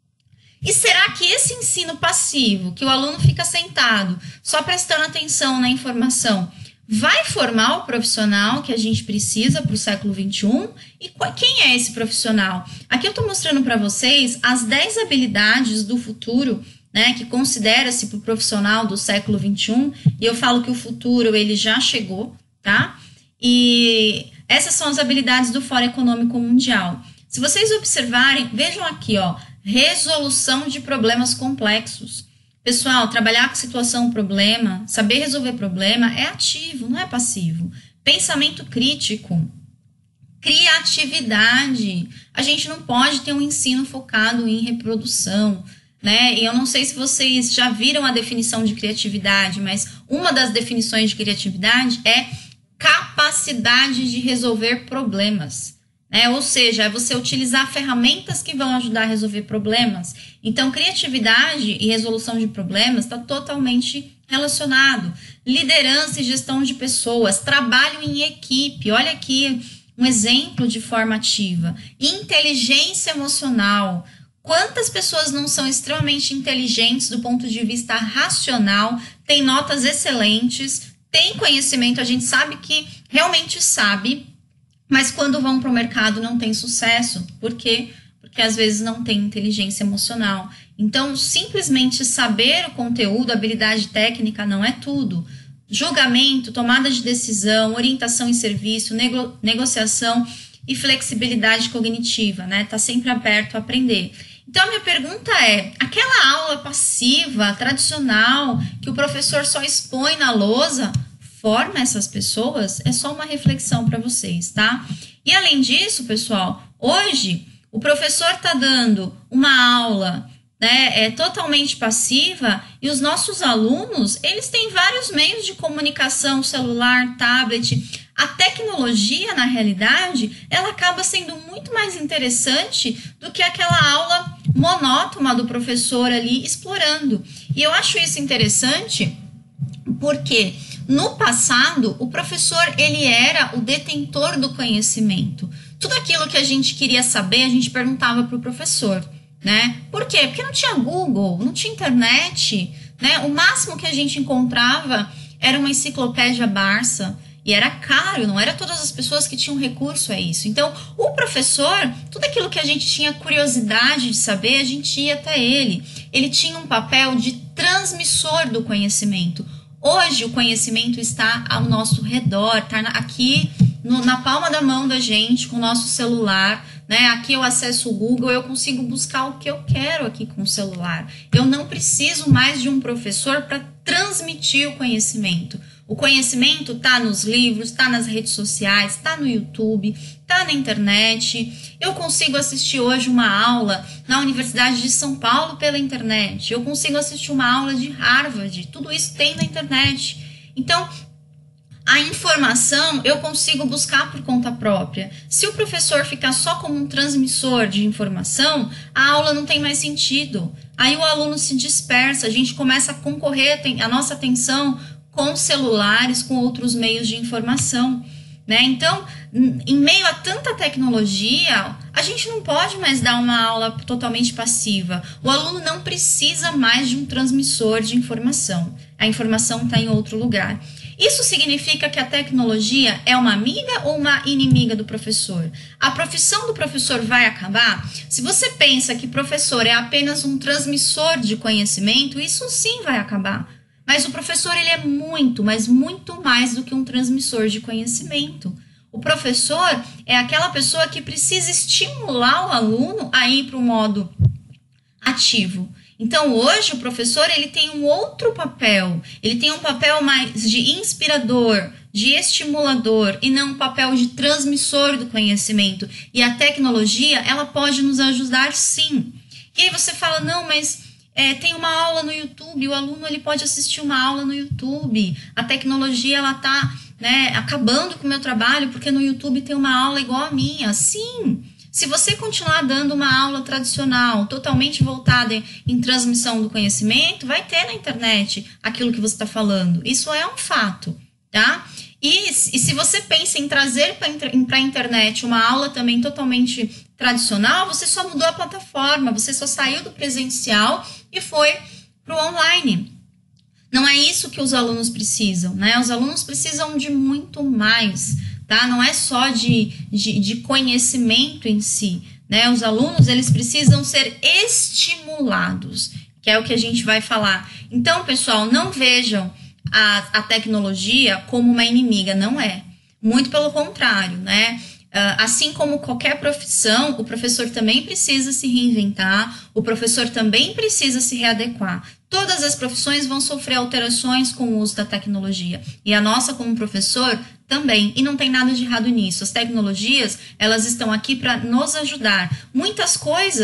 A: E será que esse ensino passivo, que o aluno fica sentado, só prestando atenção na informação, vai formar o profissional que a gente precisa para o século XXI? E quem é esse profissional? Aqui eu estou mostrando para vocês as 10 habilidades do futuro, né, que considera-se para o profissional do século XXI, e eu falo que o futuro ele já chegou, tá? E essas são as habilidades do Fórum Econômico Mundial. Se vocês observarem, vejam aqui, ó, resolução de problemas complexos. Pessoal, trabalhar com situação problema, saber resolver problema é ativo, não é passivo. Pensamento crítico, criatividade. A gente não pode ter um ensino focado em reprodução, né? E eu não sei se vocês já viram a definição de criatividade, mas uma das definições de criatividade é capacidade de resolver problemas, né? Ou seja, é você utilizar ferramentas que vão ajudar a resolver problemas. Então, criatividade e resolução de problemas está totalmente relacionado. Liderança e gestão de pessoas, trabalho em equipe, olha aqui um exemplo de forma ativa. Inteligência emocional. Quantas pessoas não são extremamente inteligentes do ponto de vista racional, têm notas excelentes, têm conhecimento, a gente sabe que realmente sabe, mas quando vão para o mercado não tem sucesso. Por quê? Porque às vezes não tem inteligência emocional. Então, simplesmente saber o conteúdo, habilidade técnica não é tudo. Julgamento, tomada de decisão, orientação em serviço, negociação e flexibilidade cognitiva, né? Tá sempre aberto a aprender. Então, a minha pergunta é, aquela aula passiva, tradicional, que o professor só expõe na lousa, forma essas pessoas? É só uma reflexão para vocês, tá? E além disso, pessoal, hoje o professor está dando uma aula, né, totalmente passiva, e os nossos alunos, eles têm vários meios de comunicação, celular, tablet. A tecnologia, na realidade, ela acaba sendo muito mais interessante do que aquela aula monótona do professor ali explorando. E eu acho isso interessante porque no passado o professor ele era o detentor do conhecimento. Tudo aquilo que a gente queria saber, a gente perguntava para o professor, né? Por quê? Porque não tinha Google, não tinha internet, né? O máximo que a gente encontrava era uma enciclopédia Barça. E era caro, não era todas as pessoas que tinham recurso a isso. Então, o professor, tudo aquilo que a gente tinha curiosidade de saber, a gente ia até ele. Ele tinha um papel de transmissor do conhecimento. Hoje, o conhecimento está ao nosso redor, está aqui na palma da mão da gente, com o nosso celular, né? Aqui eu acesso o Google, eu consigo buscar o que eu quero aqui com o celular. Eu não preciso mais de um professor para transmitir o conhecimento. O conhecimento está nos livros, está nas redes sociais, está no YouTube, está na internet. Eu consigo assistir hoje uma aula na Universidade de São Paulo pela internet. Eu consigo assistir uma aula de Harvard. Tudo isso tem na internet. Então, a informação eu consigo buscar por conta própria. Se o professor ficar só como um transmissor de informação, a aula não tem mais sentido. Aí o aluno se dispersa, a gente começa a concorrer a nossa atenção com celulares, com outros meios de informação, né? Então, em meio a tanta tecnologia, a gente não pode mais dar uma aula totalmente passiva. O aluno não precisa mais de um transmissor de informação. A informação está em outro lugar. Isso significa que a tecnologia é uma amiga ou uma inimiga do professor? A profissão do professor vai acabar? Se você pensa que professor é apenas um transmissor de conhecimento, isso sim vai acabar. Mas o professor ele é muito, mas muito mais do que um transmissor de conhecimento. O professor é aquela pessoa que precisa estimular o aluno a ir para o modo ativo. Então, hoje, o professor ele tem um outro papel. Ele tem um papel mais de inspirador, de estimulador, e não um papel de transmissor do conhecimento. E a tecnologia, ela pode nos ajudar, sim. E aí você fala, não, mas tem uma aula no YouTube, o aluno ele pode assistir uma aula no YouTube. A tecnologia, ela está, né, acabando com o meu trabalho, porque no YouTube tem uma aula igual a minha. Sim! Se você continuar dando uma aula tradicional, totalmente voltada em transmissão do conhecimento, vai ter na internet aquilo que você está falando. Isso é um fato, tá? E se você pensa em trazer para a internet uma aula também totalmente tradicional, você só mudou a plataforma, você só saiu do presencial e foi para o online. Não é isso que os alunos precisam, né? Os alunos precisam de muito mais, tá? Não é só de conhecimento em si, né? Os alunos, eles precisam ser estimulados, que é o que a gente vai falar. Então, pessoal, não vejam a tecnologia como uma inimiga, não é. Muito pelo contrário, né? Assim como qualquer profissão, o professor também precisa se reinventar, o professor também precisa se readequar. Todas as profissões vão sofrer alterações com o uso da tecnologia. E a nossa, como professor, também. E não tem nada de errado nisso. As tecnologias, elas estão aqui para nos ajudar. Muitas coisas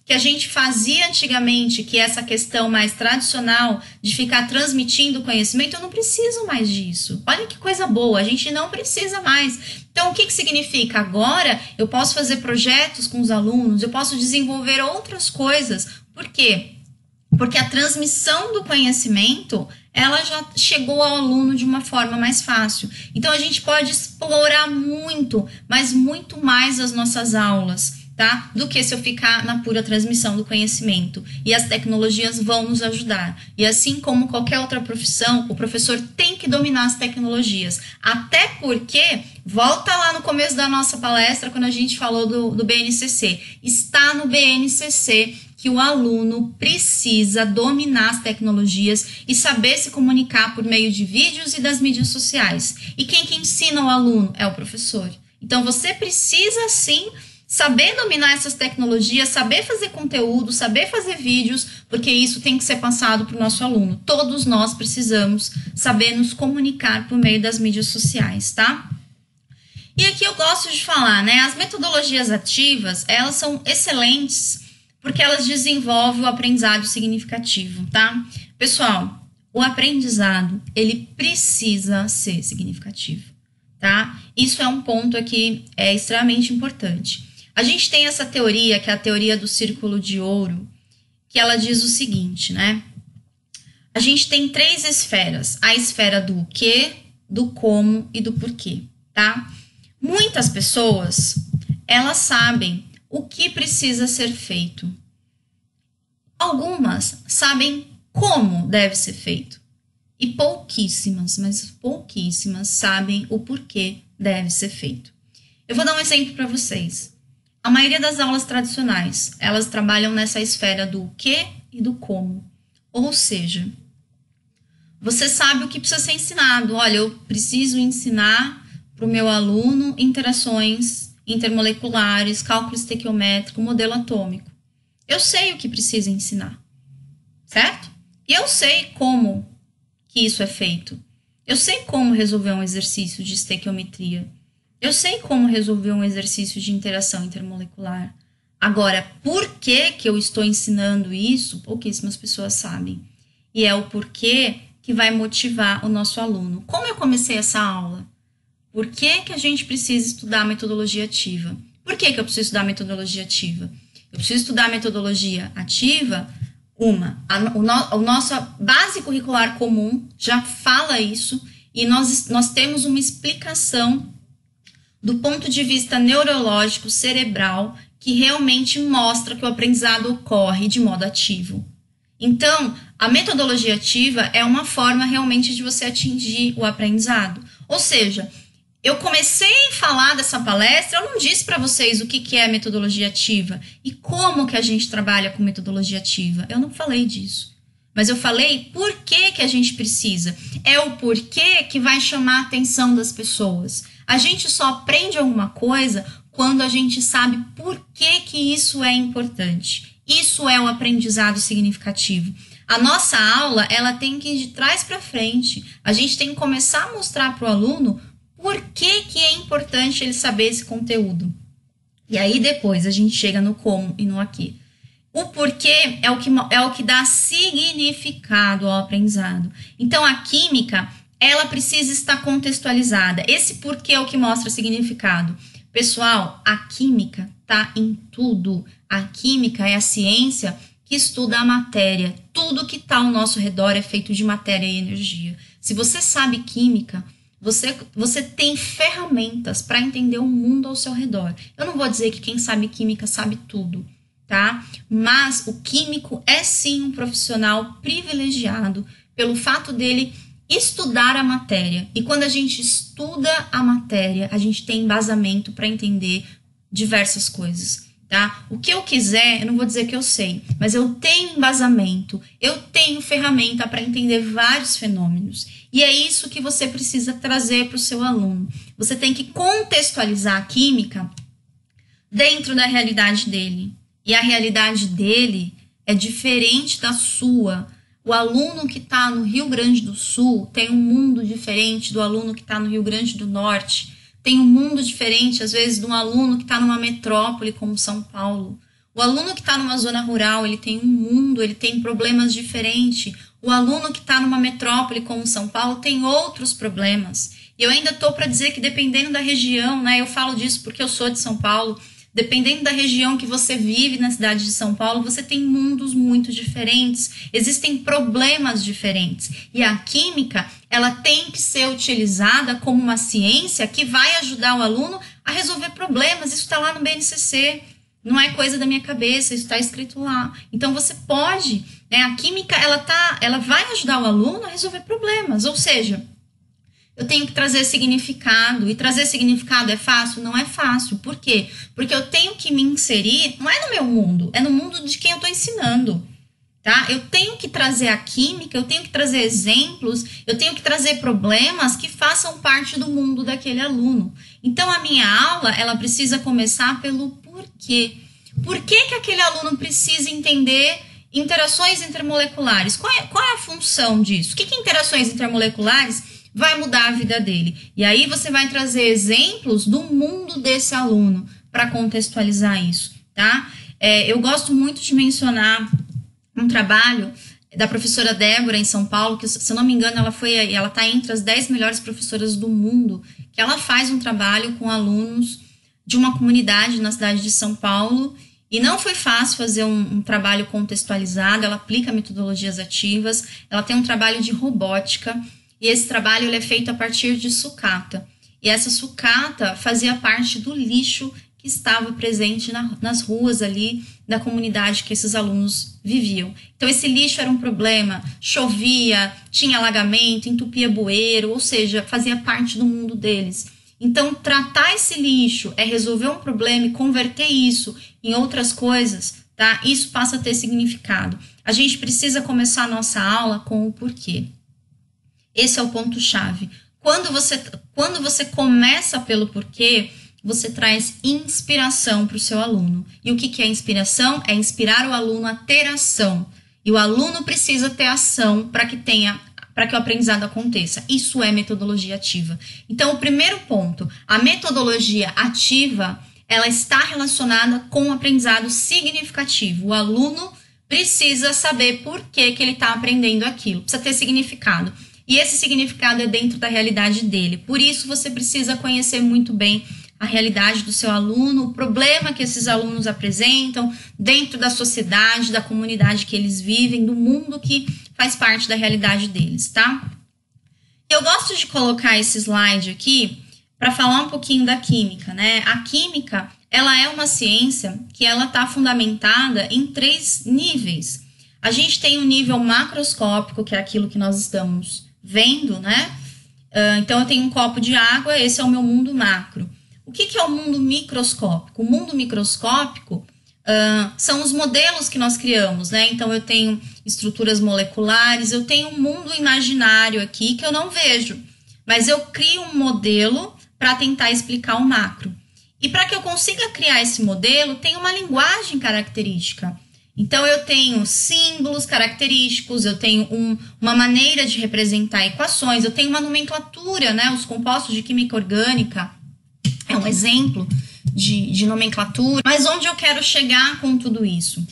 A: que a gente fazia antigamente, que é essa questão mais tradicional de ficar transmitindo conhecimento, eu não preciso mais disso. Olha que coisa boa, a gente não precisa mais. Então, o que significa? Agora eu posso fazer projetos com os alunos, eu posso desenvolver outras coisas. Por quê? Porque a transmissão do conhecimento, ela já chegou ao aluno de uma forma mais fácil. Então, a gente pode explorar muito, mas muito mais as nossas aulas, tá? Do que se eu ficar na pura transmissão do conhecimento. E as tecnologias vão nos ajudar. E assim como qualquer outra profissão, o professor tem que dominar as tecnologias. Até porque, volta lá no começo da nossa palestra, quando a gente falou do BNCC. Está no BNCC que o aluno precisa dominar as tecnologias e saber se comunicar por meio de vídeos e das mídias sociais. E quem que ensina o aluno? É o professor. Então, você precisa, sim, saber dominar essas tecnologias, saber fazer conteúdo, saber fazer vídeos, porque isso tem que ser passado para o nosso aluno. Todos nós precisamos saber nos comunicar por meio das mídias sociais, tá? E aqui eu gosto de falar, né? As metodologias ativas, elas são excelentes porque elas desenvolvem o aprendizado significativo, tá? Pessoal, o aprendizado, ele precisa ser significativo, tá? Isso é um ponto aqui extremamente importante. A gente tem essa teoria, que é a teoria do círculo de ouro, que ela diz o seguinte, né? A gente tem 3 esferas, a esfera do que, do como e do porquê, tá? Muitas pessoas, elas sabem o que precisa ser feito. Algumas sabem como deve ser feito. E pouquíssimas, mas pouquíssimas sabem o porquê deve ser feito. Eu vou dar um exemplo para vocês. A maioria das aulas tradicionais, elas trabalham nessa esfera do que e do como. Ou seja, você sabe o que precisa ser ensinado. Olha, eu preciso ensinar para o meu aluno interações intermoleculares, cálculo estequiométrico, modelo atômico. Eu sei o que precisa ensinar, certo? E eu sei como que isso é feito. Eu sei como resolver um exercício de estequiometria. Eu sei como resolver um exercício de interação intermolecular. Agora, por que eu estou ensinando isso? Pouquíssimas pessoas sabem. E é o porquê que vai motivar o nosso aluno. Como eu comecei essa aula? Por que a gente precisa estudar a metodologia ativa? Por que eu preciso estudar a metodologia ativa? Eu preciso estudar a metodologia ativa. O nosso base curricular comum já fala isso e nós temos uma explicação do ponto de vista neurológico, cerebral, que realmente mostra que o aprendizado ocorre de modo ativo. Então, a metodologia ativa é uma forma realmente de você atingir o aprendizado. Ou seja, eu comecei a falar dessa palestra, eu não disse para vocês o que é metodologia ativa e como que a gente trabalha com metodologia ativa. Eu não falei disso. Mas eu falei por que a gente precisa. É o porquê que vai chamar a atenção das pessoas. A gente só aprende alguma coisa quando a gente sabe por que isso é importante. Isso é um aprendizado significativo. A nossa aula, ela tem que ir de trás para frente. A gente tem que começar a mostrar para o aluno por que é importante ele saber esse conteúdo. E aí depois a gente chega no como e no aqui. O porquê é o que dá significado ao aprendizado. Então a química, ela precisa estar contextualizada. Esse porquê é o que mostra significado. Pessoal, a química está em tudo. A química é a ciência que estuda a matéria. Tudo que está ao nosso redor é feito de matéria e energia. Se você sabe química, você tem ferramentas para entender o mundo ao seu redor. Eu não vou dizer que quem sabe química sabe tudo, tá? Mas o químico é sim um profissional privilegiado pelo fato dele estudar a matéria. E quando a gente estuda a matéria, a gente tem embasamento para entender diversas coisas, tá? O que eu quiser, eu não vou dizer que eu sei, mas eu tenho embasamento, eu tenho ferramenta para entender vários fenômenos. E é isso que você precisa trazer para o seu aluno. Você tem que contextualizar a química dentro da realidade dele. E a realidade dele é diferente da sua. O aluno que está no Rio Grande do Sul tem um mundo diferente do aluno que está no Rio Grande do Norte. Tem um mundo diferente, às vezes, de um aluno que está numa metrópole como São Paulo. O aluno que está numa zona rural, ele tem um mundo, ele tem problemas diferentes. O aluno que está numa metrópole como São Paulo tem outros problemas. E eu ainda estou para dizer que dependendo da região, né, eu falo disso porque eu sou de São Paulo, dependendo da região que você vive na cidade de São Paulo, você tem mundos muito diferentes, existem problemas diferentes. E a química, ela tem que ser utilizada como uma ciência que vai ajudar o aluno a resolver problemas. Isso está lá no BNCC, não é coisa da minha cabeça, isso está escrito lá. Então você pode, né, a química, ela vai ajudar o aluno a resolver problemas, ou seja, eu tenho que trazer significado. E trazer significado é fácil? Não é fácil. Por quê? Porque eu tenho que me inserir, não é no meu mundo, é no mundo de quem eu estou ensinando. Tá? Eu tenho que trazer a química, eu tenho que trazer exemplos, eu tenho que trazer problemas que façam parte do mundo daquele aluno. Então, a minha aula, ela precisa começar pelo porquê. Por que aquele aluno precisa entender interações intermoleculares? Qual é a função disso? O que interações intermoleculares vai mudar a vida dele? E aí você vai trazer exemplos do mundo desse aluno para contextualizar isso, tá? Eu gosto muito de mencionar um trabalho da professora Débora em São Paulo, que, se eu não me engano, ela está entre as 10 melhores professoras do mundo, que ela faz um trabalho com alunos de uma comunidade na cidade de São Paulo, e não foi fácil fazer um trabalho contextualizado. Ela aplica metodologias ativas, ela tem um trabalho de robótica, e esse trabalho ele é feito a partir de sucata. E essa sucata fazia parte do lixo que estava presente nas ruas ali da comunidade que esses alunos viviam. Então esse lixo era um problema, chovia, tinha alagamento, entupia bueiro, ou seja, fazia parte do mundo deles. Então tratar esse lixo é resolver um problema e converter isso em outras coisas, tá? Isso passa a ter significado. A gente precisa começar a nossa aula com o porquê. Esse é o ponto-chave. Quando você começa pelo porquê, você traz inspiração para o seu aluno. E o que é inspiração? É inspirar o aluno a ter ação. E o aluno precisa ter ação para que o aprendizado aconteça. Isso é metodologia ativa. Então, o primeiro ponto, a metodologia ativa, ela está relacionada com o aprendizado significativo. O aluno precisa saber por que ele está aprendendo aquilo. Precisa ter significado. E esse significado é dentro da realidade dele. Por isso, você precisa conhecer muito bem a realidade do seu aluno, o problema que esses alunos apresentam dentro da sociedade, da comunidade que eles vivem, do mundo que faz parte da realidade deles, tá? Eu gosto de colocar esse slide aqui para falar um pouquinho da química, né? A química, ela é uma ciência que ela está fundamentada em 3 níveis. A gente tem o nível macroscópico, que é aquilo que nós estamos vendo, né? Então, eu tenho um copo de água, esse é o meu mundo macro. O que é o mundo microscópico? O mundo microscópico são os modelos que nós criamos, né? Então, eu tenho estruturas moleculares, eu tenho um mundo imaginário aqui que eu não vejo, mas eu crio um modelo para tentar explicar o macro. E para que eu consiga criar esse modelo, tem uma linguagem característica. Então, eu tenho símbolos característicos, eu tenho uma maneira de representar equações, eu tenho uma nomenclatura, né? Os compostos de química orgânica é um exemplo de nomenclatura. Mas onde eu quero chegar com tudo isso?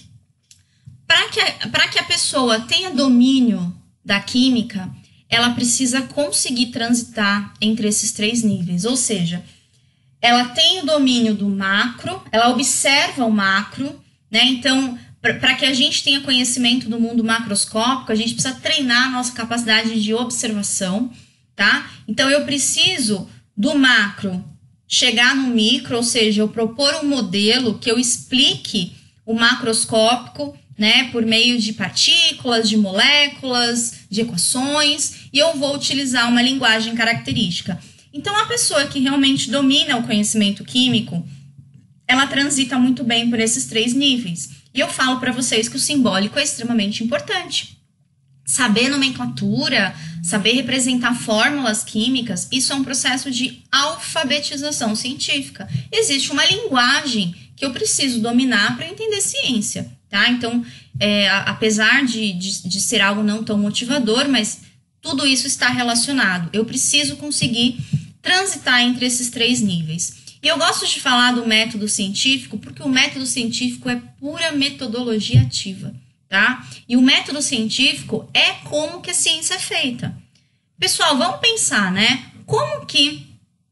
A: Para que a pessoa tenha domínio da química, ela precisa conseguir transitar entre esses 3 níveis. Ou seja, ela tem o domínio do macro, ela observa o macro, né? Então, para que a gente tenha conhecimento do mundo macroscópico, a gente precisa treinar a nossa capacidade de observação, tá? Então, eu preciso do macro chegar no micro, ou seja, eu propor um modelo que eu explique o macroscópico, né, por meio de partículas, de moléculas, de equações, e eu vou utilizar uma linguagem característica. Então, a pessoa que realmente domina o conhecimento químico, ela transita muito bem por esses 3 níveis. E eu falo para vocês que o simbólico é extremamente importante. Saber nomenclatura, saber representar fórmulas químicas, isso é um processo de alfabetização científica. Existe uma linguagem que eu preciso dominar para entender ciência, tá? Então, apesar de ser algo não tão motivador, mas tudo isso está relacionado. Eu preciso conseguir transitar entre esses 3 níveis. E eu gosto de falar do método científico porque o método científico é pura metodologia ativa, tá? E o método científico é como que a ciência é feita. Pessoal, vamos pensar, né? Como que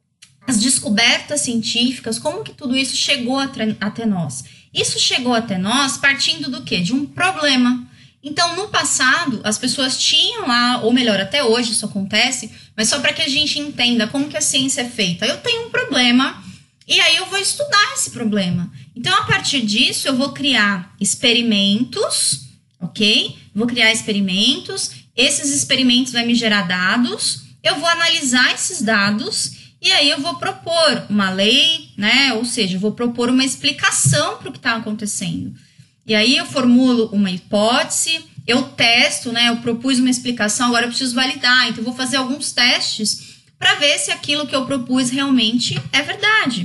A: as descobertas científicas, como que tudo isso chegou até nós? Isso chegou até nós partindo do quê? De um problema. Então, no passado, as pessoas tinham lá, ou melhor, até hoje isso acontece, mas só para que a gente entenda como que a ciência é feita. Eu tenho um problema e aí eu vou estudar esse problema. Então, a partir disso, eu vou criar experimentos, ok? Vou criar experimentos, esses experimentos vão me gerar dados, eu vou analisar esses dados e aí eu vou propor uma lei, né? Ou seja, eu vou propor uma explicação para o que está acontecendo. E aí eu formulo uma hipótese, eu testo, né? Eu propus uma explicação, agora eu preciso validar. Então eu vou fazer alguns testes para ver se aquilo que eu propus realmente é verdade,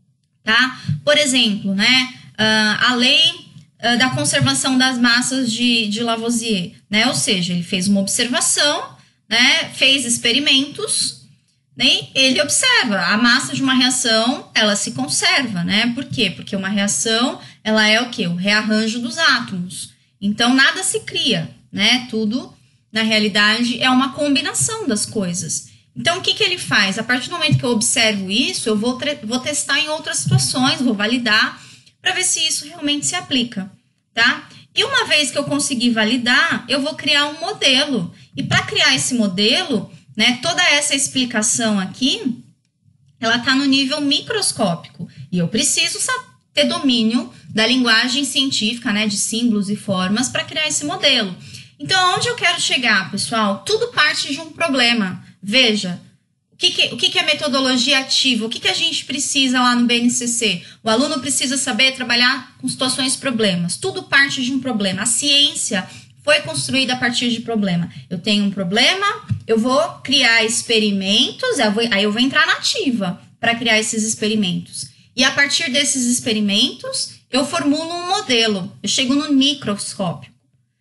A: tá? Por exemplo, né? A lei da conservação das massas de Lavoisier, né? Ou seja, ele fez uma observação, né? Fez experimentos. Ele observa a massa de uma reação, ela se conserva, né? Por quê? Porque uma reação, ela é o quê? O rearranjo dos átomos. Então, nada se cria, né? Tudo, na realidade, é uma combinação das coisas. Então, o que ele faz? A partir do momento que eu observo isso, eu vou testar em outras situações, vou validar, para ver se isso realmente se aplica, tá? E uma vez que eu conseguir validar, eu vou criar um modelo. E para criar esse modelo, né, toda essa explicação aqui, ela está no nível microscópico. E eu preciso ter domínio da linguagem científica, né, de símbolos e formas para criar esse modelo. Então, onde eu quero chegar, pessoal? Tudo parte de um problema. Veja, o que é metodologia ativa? O que a gente precisa lá no BNCC? O aluno precisa saber trabalhar com situações e problemas. Tudo parte de um problema. A ciência foi construída a partir de problema. Eu tenho um problema, eu vou criar experimentos, aí eu vou entrar na ativa para criar esses experimentos. E a partir desses experimentos, eu formulo um modelo. Eu chego no microscópio.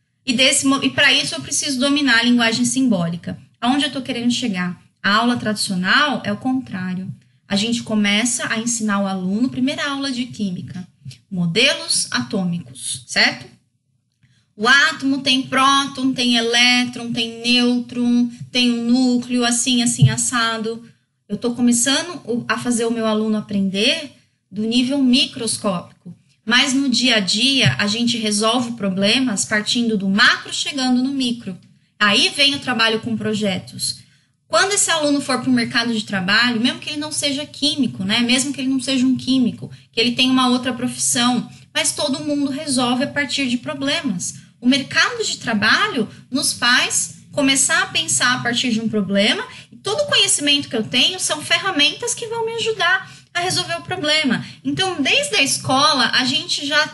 A: E para isso eu preciso dominar a linguagem simbólica. Aonde eu estou querendo chegar? A aula tradicional é o contrário. A gente começa a ensinar o aluno, primeira aula de química, modelos atômicos, certo? O átomo tem próton, tem elétron, tem nêutron, tem um núcleo, assim, assado. Eu estou começando a fazer o meu aluno aprender do nível microscópico. Mas no dia a dia, a gente resolve problemas partindo do macro, chegando no micro. Aí vem o trabalho com projetos. Quando esse aluno for para o mercado de trabalho, mesmo que ele não seja químico, né? Mesmo que ele não seja um químico, que ele tenha uma outra profissão, mas todo mundo resolve a partir de problemas. O mercado de trabalho nos faz começar a pensar a partir de um problema e todo o conhecimento que eu tenho são ferramentas que vão me ajudar a resolver o problema. Então, desde a escola, a gente já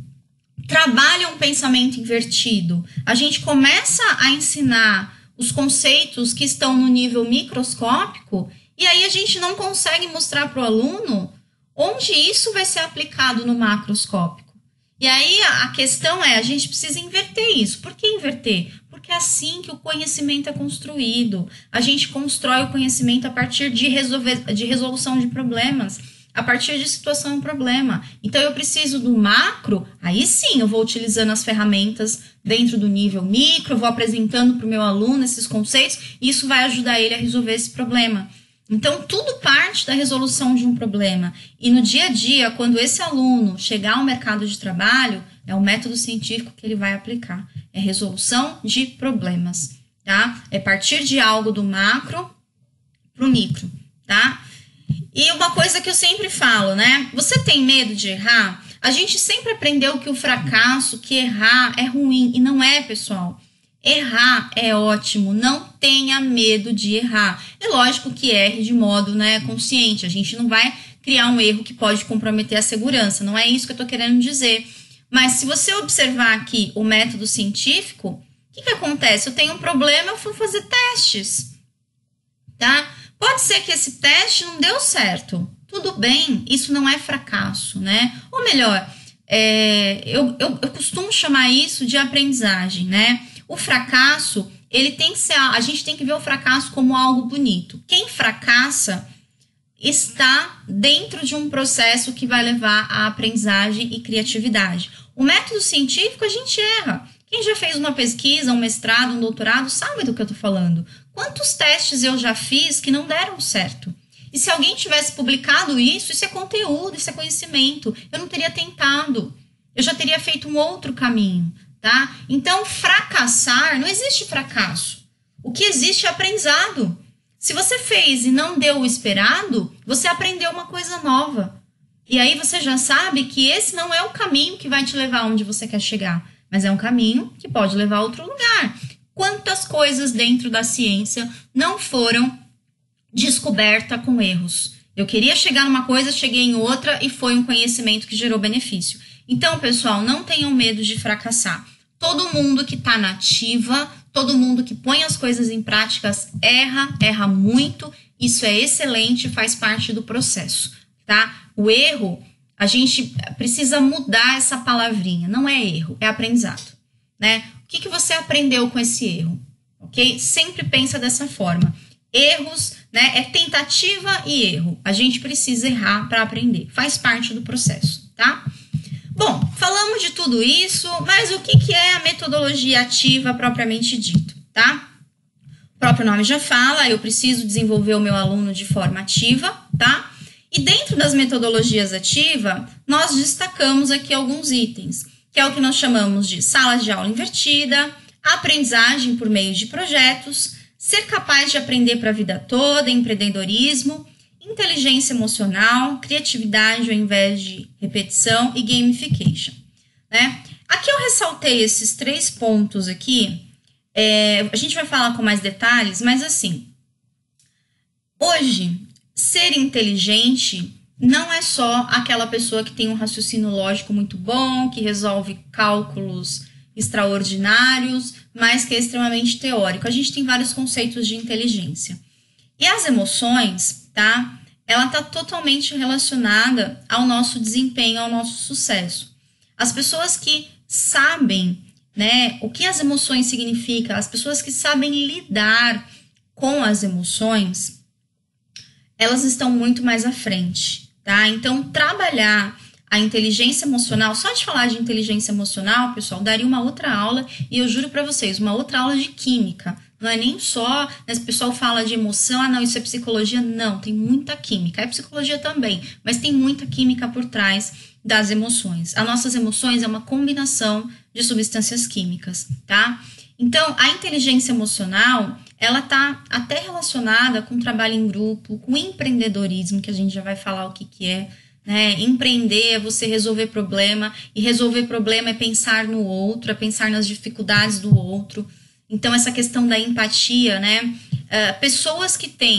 A: trabalha um pensamento invertido. A gente começa a ensinar os conceitos que estão no nível microscópico e aí a gente não consegue mostrar para o aluno onde isso vai ser aplicado no macroscópico. E aí a questão é, a gente precisa inverter isso. Por que inverter? Porque é assim que o conhecimento é construído. A gente constrói o conhecimento a partir de resolução de problemas, a partir de situação e problema. Então, eu preciso do macro, aí sim eu vou utilizando as ferramentas dentro do nível micro, vou apresentando para o meu aluno esses conceitos, e isso vai ajudar ele a resolver esse problema. Então, tudo parte da resolução de um problema. E no dia a dia, quando esse aluno chegar ao mercado de trabalho, é o método científico que ele vai aplicar. É resolução de problemas, tá? É partir de algo do macro para o micro, tá? E uma coisa que eu sempre falo, né? Você tem medo de errar? A gente sempre aprendeu que o fracasso, que errar é ruim. E não é, pessoal. Errar é ótimo, não tenha medo de errar. É lógico que erre de modo, né, consciente. A gente não vai criar um erro que pode comprometer a segurança. Não é isso que eu estou querendo dizer. Mas se você observar aqui o método científico, o que acontece? Eu tenho um problema, eu fui fazer testes, tá? Pode ser que esse teste não deu certo. Tudo bem, isso não é fracasso, né? Ou melhor, eu costumo chamar isso de aprendizagem, né? O fracasso, ele tem que ser, a gente tem que ver o fracasso como algo bonito. Quem fracassa, está dentro de um processo que vai levar à aprendizagem e criatividade. O método científico a gente erra. Quem já fez uma pesquisa, um mestrado, um doutorado, sabe do que eu estou falando. Quantos testes eu já fiz que não deram certo? E se alguém tivesse publicado isso é conteúdo, isso é conhecimento. Eu não teria tentado. Eu já teria feito um outro caminho, tá? Então, fracassar, não existe fracasso. O que existe é aprendizado. Se você fez e não deu o esperado, você aprendeu uma coisa nova. E aí você já sabe que esse não é o caminho que vai te levar onde você quer chegar, mas é um caminho que pode levar a outro lugar. Quantas coisas dentro da ciência não foram descobertas com erros? Eu queria chegar numa coisa, cheguei em outra e foi um conhecimento que gerou benefício. Então, pessoal, não tenham medo de fracassar. Todo mundo que está na ativa, todo mundo que põe as coisas em práticas erra muito. Isso é excelente, faz parte do processo, tá? O erro, a gente precisa mudar essa palavrinha. Não é erro, é aprendizado, né? O que você aprendeu com esse erro, ok? Sempre pensa dessa forma. Erros, né? É tentativa e erro. A gente precisa errar para aprender. Faz parte do processo, tá? Bom, falamos de tudo isso, mas o que é a metodologia ativa propriamente dito, tá? O próprio nome já fala, eu preciso desenvolver o meu aluno de forma ativa, tá? E dentro das metodologias ativas, nós destacamos aqui alguns itens, que é o que nós chamamos de sala de aula invertida, aprendizagem por meio de projetos, ser capaz de aprender para a vida toda, empreendedorismo, inteligência emocional, criatividade ao invés de repetição e gamification, né? Aqui eu ressaltei esses 3 pontos aqui, a gente vai falar com mais detalhes, mas assim, hoje, ser inteligente não é só aquela pessoa que tem um raciocínio lógico muito bom, que resolve cálculos extraordinários, mas que é extremamente teórico. A gente tem vários conceitos de inteligência. E as emoções, tá? Ela está totalmente relacionada ao nosso desempenho, ao nosso sucesso. As pessoas que sabem, né, o que as emoções significam, as pessoas que sabem lidar com as emoções, elas estão muito mais à frente, tá? Então, trabalhar a inteligência emocional, só de falar de inteligência emocional, pessoal, daria uma outra aula, e eu juro para vocês, uma outra aula de química. Não é nem só, né, o pessoal fala de emoção, não, isso é psicologia. Não, tem muita química. É psicologia também, mas tem muita química por trás das emoções. As nossas emoções é uma combinação de substâncias químicas, tá? Então, a inteligência emocional, ela tá até relacionada com trabalho em grupo, com empreendedorismo, que a gente já vai falar o que é, né? Empreender é você resolver problema, e resolver problema é pensar no outro, é pensar nas dificuldades do outro. Então, essa questão da empatia, né? Pessoas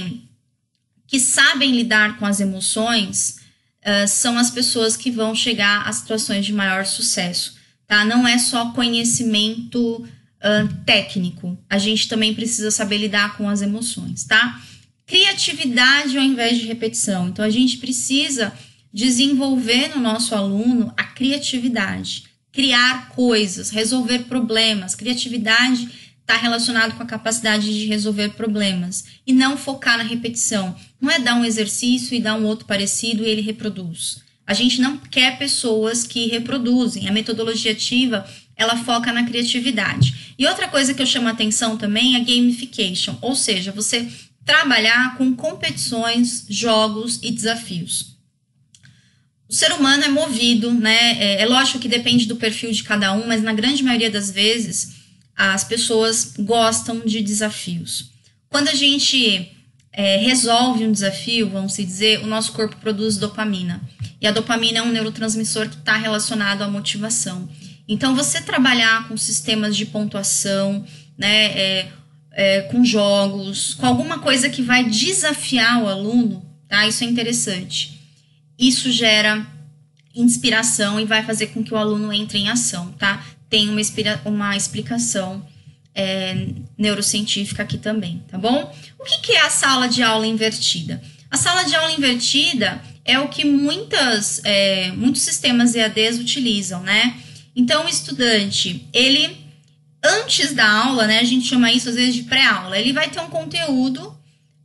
A: que sabem lidar com as emoções, são as pessoas que vão chegar a situações de maior sucesso, tá? Não é só conhecimento técnico, a gente também precisa saber lidar com as emoções, tá? Criatividade ao invés de repetição. Então, a gente precisa desenvolver no nosso aluno a criatividade, criar coisas, resolver problemas. Criatividade está relacionado com a capacidade de resolver problemas e não focar na repetição. Não é dar um exercício e dar um outro parecido e ele reproduz. A gente não quer pessoas que reproduzem. A metodologia ativa, ela foca na criatividade. E outra coisa que eu chamo a atenção também é a gamification, ou seja, você trabalhar com competições, jogos e desafios. O ser humano é movido, né? É lógico que depende do perfil de cada um, mas na grande maioria das vezes as pessoas gostam de desafios. Quando a gente resolve um desafio, vamos dizer, o nosso corpo produz dopamina. E a dopamina é um neurotransmissor que está relacionado à motivação. Então, você trabalhar com sistemas de pontuação, né, com jogos, com alguma coisa que vai desafiar o aluno, tá? Isso é interessante. Isso gera inspiração e vai fazer com que o aluno entre em ação, tá? Tem uma explicação neurocientífica aqui também, tá bom? O que é a sala de aula invertida? A sala de aula invertida é o que muitos sistemas EADs utilizam, né? Então, o estudante, ele, antes da aula, né, a gente chama isso às vezes de pré-aula, ele vai ter um conteúdo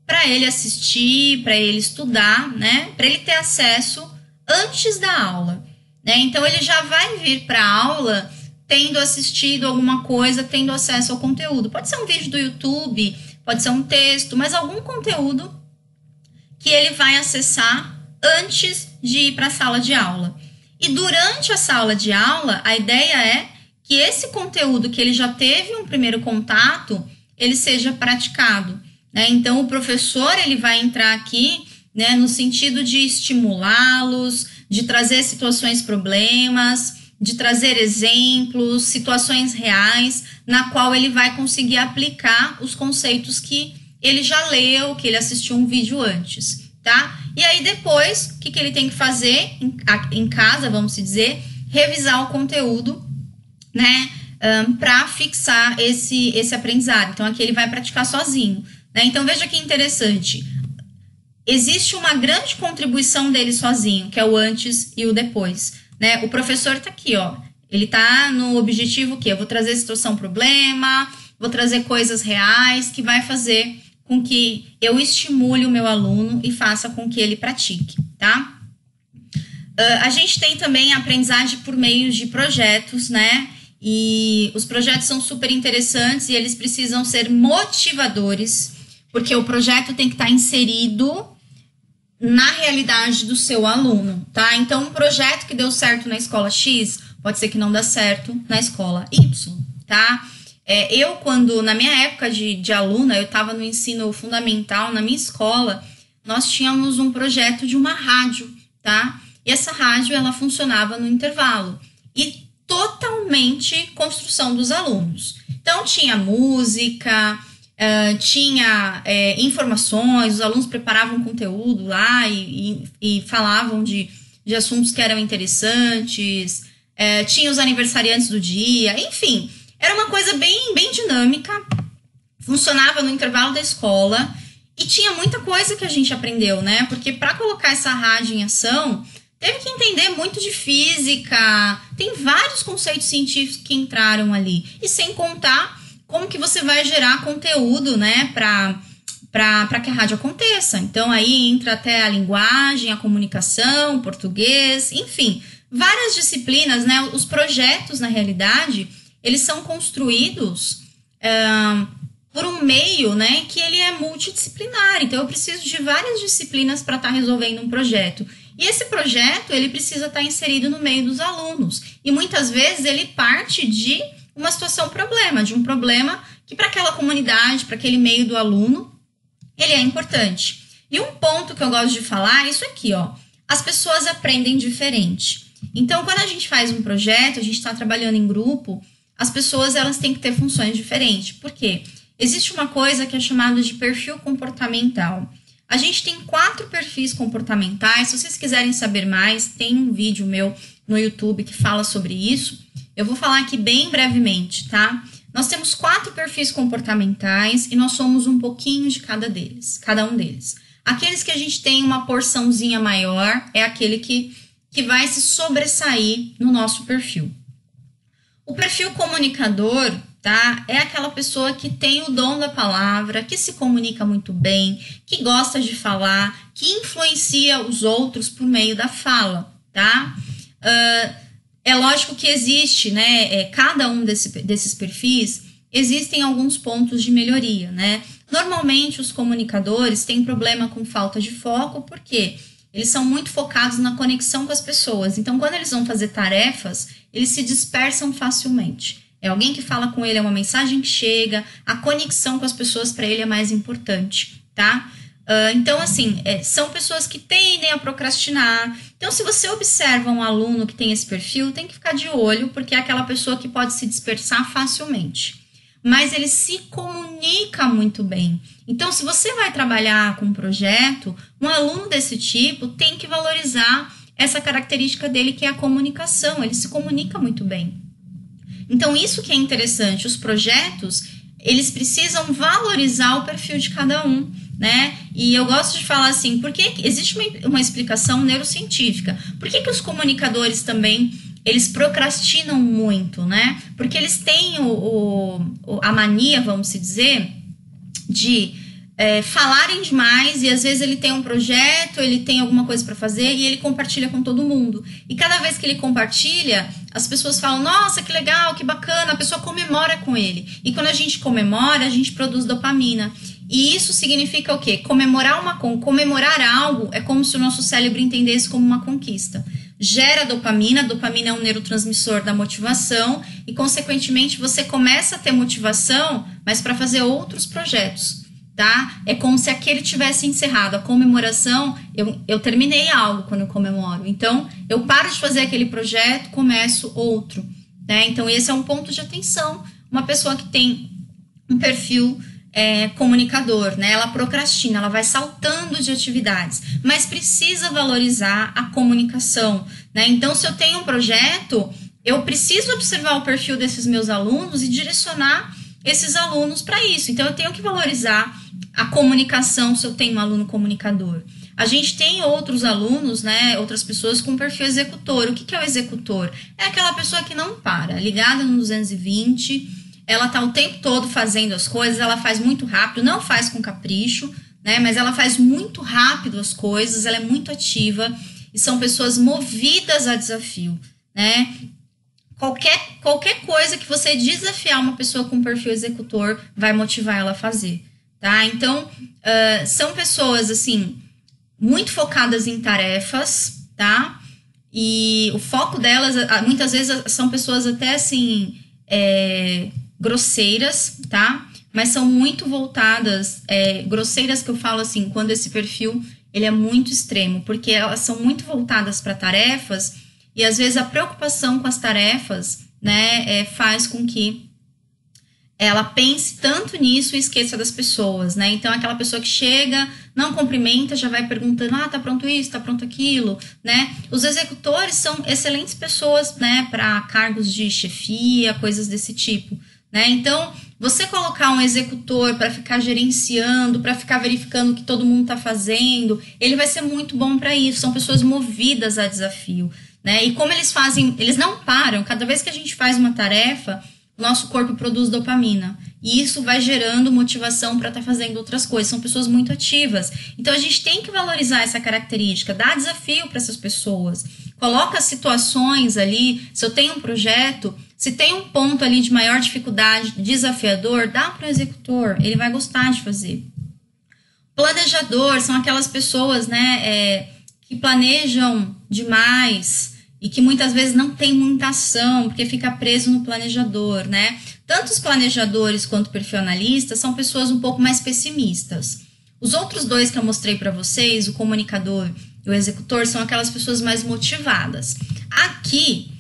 A: para ele assistir, para ele estudar, né? Para ele ter acesso antes da aula, né? Então ele já vai vir para a aula tendo assistido alguma coisa, tendo acesso ao conteúdo. Pode ser um vídeo do YouTube, pode ser um texto, mas algum conteúdo que ele vai acessar antes de ir para a sala de aula. E durante a sala de aula, a ideia é que esse conteúdo que ele já teve um primeiro contato, ele seja praticado, né? Então, o professor ele vai entrar aqui, né, no sentido de estimulá-los, de trazer situações, problemas, de trazer exemplos, situações reais, na qual ele vai conseguir aplicar os conceitos que ele já leu, que ele assistiu um vídeo antes, tá? E aí depois, o que ele tem que fazer em casa, vamos dizer, revisar o conteúdo, né, para fixar esse aprendizado. Então aqui ele vai praticar sozinho, né? Então veja que interessante, existe uma grande contribuição dele sozinho, que é o antes e o depois, né? O professor tá aqui, ó, ele tá no objetivo que eu vou trazer situação, problema, vou trazer coisas reais que vai fazer com que eu estimule o meu aluno e faça com que ele pratique, tá? A gente tem também a aprendizagem por meio de projetos, né? E os projetos são super interessantes e eles precisam ser motivadores, porque o projeto tem que estar inserido na realidade do seu aluno, tá? Então, um projeto que deu certo na escola X, pode ser que não dê certo na escola Y, tá? Eu, quando, na minha época de aluna, eu estava no ensino fundamental, na minha escola, nós tínhamos um projeto de uma rádio, tá? E essa rádio, ela funcionava no intervalo. E totalmente construção dos alunos. Então, tinha música, tinha informações, os alunos preparavam conteúdo lá e falavam de assuntos que eram interessantes, tinha os aniversariantes do dia, enfim, era uma coisa bem dinâmica, funcionava no intervalo da escola e tinha muita coisa que a gente aprendeu, né? Porque para colocar essa rádio em ação, teve que entender muito de física, tem vários conceitos científicos que entraram ali. E sem contar como que você vai gerar conteúdo, né, para que a rádio aconteça. Então, aí entra até a linguagem, a comunicação, o português, enfim, várias disciplinas, né? Os projetos, na realidade, eles são construídos por um meio, né, que ele é multidisciplinar. Então, eu preciso de várias disciplinas para estar resolvendo um projeto. E esse projeto, ele precisa estar inserido no meio dos alunos. E muitas vezes ele parte de uma situação problema, de um problema que para aquela comunidade, para aquele meio do aluno, ele é importante. E um ponto que eu gosto de falar é isso aqui, ó. As pessoas aprendem diferente. Então, quando a gente faz um projeto, a gente está trabalhando em grupo, as pessoas elas têm que ter funções diferentes. Por quê? Existe uma coisa que é chamada de perfil comportamental. A gente tem 4 perfis comportamentais. Se vocês quiserem saber mais, tem um vídeo meu no YouTube que fala sobre isso. Eu vou falar aqui bem brevemente, tá? Nós temos 4 perfis comportamentais e nós somos um pouquinho de cada um deles. Aqueles que a gente tem uma porçãozinha maior é aquele que vai se sobressair no nosso perfil. O perfil comunicador, tá? É aquela pessoa que tem o dom da palavra, que se comunica muito bem, que gosta de falar, que influencia os outros por meio da fala, tá? É lógico que existe, né? Cada um desses perfis, existem alguns pontos de melhoria, né? Normalmente, os comunicadores têm problema com falta de foco, porque eles são muito focados na conexão com as pessoas. Então, quando eles vão fazer tarefas, eles se dispersam facilmente. É alguém que fala com ele, é uma mensagem que chega, a conexão com as pessoas para ele é mais importante, tá? Então, assim, são pessoas que tendem a procrastinar. Então, se você observa um aluno que tem esse perfil, tem que ficar de olho, porque é aquela pessoa que pode se dispersar facilmente. Mas ele se comunica muito bem. Então, se você vai trabalhar com um projeto, um aluno desse tipo tem que valorizar essa característica dele, que é a comunicação. Ele se comunica muito bem. Então, isso que é interessante. Os projetos, eles precisam valorizar o perfil de cada um, né? E eu gosto de falar assim, porque existe uma explicação neurocientífica. Por que os comunicadores também, eles procrastinam muito, né? Porque eles têm a mania, vamos dizer, de falarem demais, e às vezes ele tem um projeto, ele tem alguma coisa para fazer e ele compartilha com todo mundo. E cada vez que ele compartilha, as pessoas falam, nossa, que legal, que bacana, a pessoa comemora com ele. E quando a gente comemora, a gente produz dopamina. E isso significa o quê? Comemorar algo é como se o nosso cérebro entendesse como uma conquista. Gera dopamina, dopamina é um neurotransmissor da motivação e, consequentemente, você começa a ter motivação, mas para fazer outros projetos. Tá? É como se aquele tivesse encerrado. A comemoração, eu terminei algo quando eu comemoro. Então, eu paro de fazer aquele projeto, começo outro. Né? Então, esse é um ponto de atenção. Uma pessoa que tem um perfil comunicador, né? Ela procrastina, ela vai saltando de atividades, mas precisa valorizar a comunicação. Né? Então, se eu tenho um projeto, eu preciso observar o perfil desses meus alunos e direcionar esses alunos para isso. Então, eu tenho que valorizar a comunicação se eu tenho um aluno comunicador. A gente tem outros alunos, né, outras pessoas com perfil executor. O que é o executor? É aquela pessoa que não para, ligada no 220, ela está o tempo todo fazendo as coisas, ela faz muito rápido, não faz com capricho, né, mas ela faz muito rápido as coisas, ela é muito ativa e são pessoas movidas a desafio, né? Qualquer coisa que você desafiar uma pessoa com perfil executor vai motivar ela a fazer, tá? Então, são pessoas, assim, muito focadas em tarefas, tá? E o foco delas, muitas vezes, são pessoas até, assim, grosseiras, tá? Mas são muito voltadas, grosseiras que eu falo, assim, quando esse perfil, ele é muito extremo, porque elas são muito voltadas para tarefas. E às vezes a preocupação com as tarefas, né, faz com que ela pense tanto nisso e esqueça das pessoas, né? Então, aquela pessoa que chega, não cumprimenta, já vai perguntando, tá pronto isso, tá pronto aquilo, né? Os executores são excelentes pessoas, né, para cargos de chefia, coisas desse tipo, né? Então, você colocar um executor para ficar gerenciando, para ficar verificando o que todo mundo tá fazendo, ele vai ser muito bom para isso. São pessoas movidas a desafio. Né? E como eles fazem, eles não param, cada vez que a gente faz uma tarefa, o nosso corpo produz dopamina, e isso vai gerando motivação para estar fazendo outras coisas, são pessoas muito ativas, então a gente tem que valorizar essa característica, dar desafio para essas pessoas, coloca situações ali, se eu tenho um projeto, se tem um ponto ali de maior dificuldade, desafiador, dá para o executor, ele vai gostar de fazer. Planejador, são aquelas pessoas, né, que planejam demais e que muitas vezes não tem muita ação, porque fica preso no planejador, né? Tanto os planejadores quanto o perfil analista são pessoas um pouco mais pessimistas. Os outros dois que eu mostrei para vocês, o comunicador e o executor, são aquelas pessoas mais motivadas. Aqui,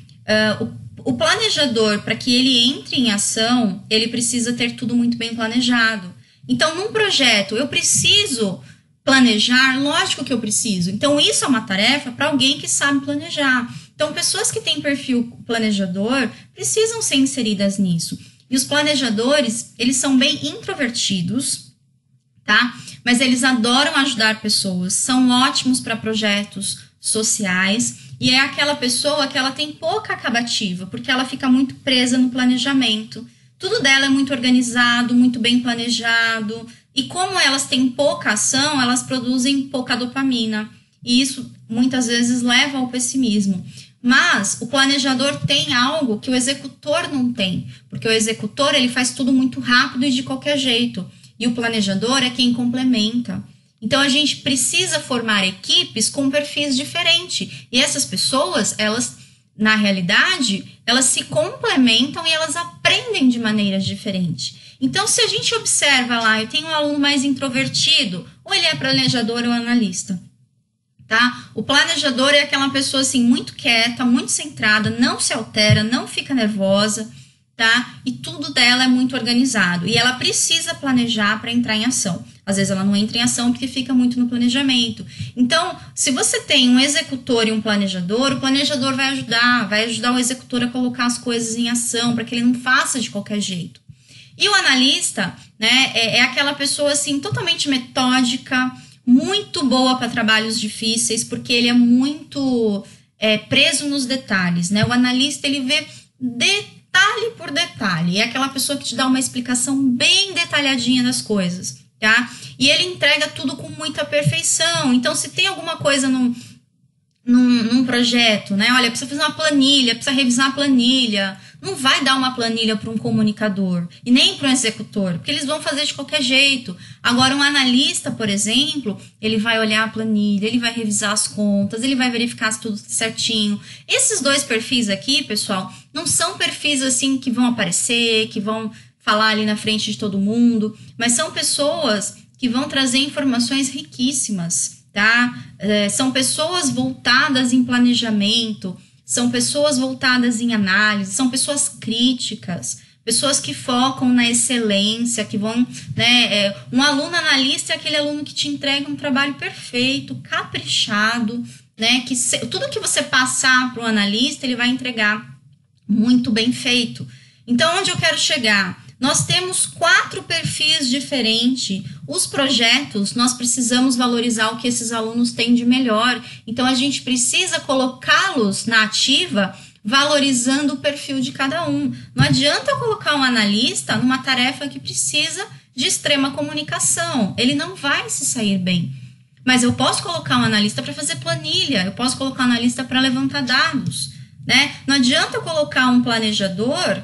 A: o planejador, para que ele entre em ação, ele precisa ter tudo muito bem planejado. Então, num projeto, eu preciso planejar, lógico que eu preciso. Então, isso é uma tarefa para alguém que sabe planejar. Então, pessoas que têm perfil planejador precisam ser inseridas nisso. E os planejadores, eles são bem introvertidos, tá? Mas eles adoram ajudar pessoas, são ótimos para projetos sociais e é aquela pessoa que ela tem pouca acabativa, porque ela fica muito presa no planejamento. Tudo dela é muito organizado, muito bem planejado. E como elas têm pouca ação, elas produzem pouca dopamina. E isso muitas vezes leva ao pessimismo. Mas o planejador tem algo que o executor não tem. Porque o executor, ele faz tudo muito rápido e de qualquer jeito. E o planejador é quem complementa. Então, a gente precisa formar equipes com perfis diferentes. E essas pessoas, elas, na realidade, elas se complementam e elas aprendem de maneiras diferentes. Então, se a gente observa lá, eu tenho um aluno mais introvertido, ou ele é planejador ou analista, tá? O planejador é aquela pessoa, assim, muito quieta, muito centrada, não se altera, não fica nervosa, tá? E tudo dela é muito organizado. E ela precisa planejar para entrar em ação. Às vezes ela não entra em ação porque fica muito no planejamento. Então, se você tem um executor e um planejador, o planejador vai ajudar o executor a colocar as coisas em ação, para que ele não faça de qualquer jeito. E o analista, né, é aquela pessoa, assim, totalmente metódica, muito boa para trabalhos difíceis, porque ele é muito preso nos detalhes, né? O analista, ele vê detalhe por detalhe, é aquela pessoa que te dá uma explicação bem detalhadinha das coisas, tá? E ele entrega tudo com muita perfeição. Então, se tem alguma coisa num projeto, né? Olha, precisa fazer uma planilha, precisa revisar a planilha. Não vai dar uma planilha para um comunicador e nem para um executor, porque eles vão fazer de qualquer jeito. Agora, um analista, por exemplo, ele vai olhar a planilha, ele vai revisar as contas, ele vai verificar se tudo está certinho. Esses dois perfis aqui, pessoal, não são perfis assim que vão aparecer, que vão falar ali na frente de todo mundo, mas são pessoas que vão trazer informações riquíssimas, tá? São pessoas voltadas em planejamento, são pessoas voltadas em análise, são pessoas críticas, pessoas que focam na excelência, que vão, né? Um aluno analista é aquele aluno que te entrega um trabalho perfeito, caprichado, né? Tudo que você passar para o analista, ele vai entregar muito bem feito. Então, onde eu quero chegar? Nós temos 4 perfis diferentes. Os projetos, nós precisamos valorizar o que esses alunos têm de melhor. Então, a gente precisa colocá-los na ativa, valorizando o perfil de cada um. Não adianta eu colocar um analista numa tarefa que precisa de extrema comunicação. Ele não vai se sair bem. Mas eu posso colocar um analista para fazer planilha, eu posso colocar um analista para levantar dados, né? Não adianta eu colocar um planejador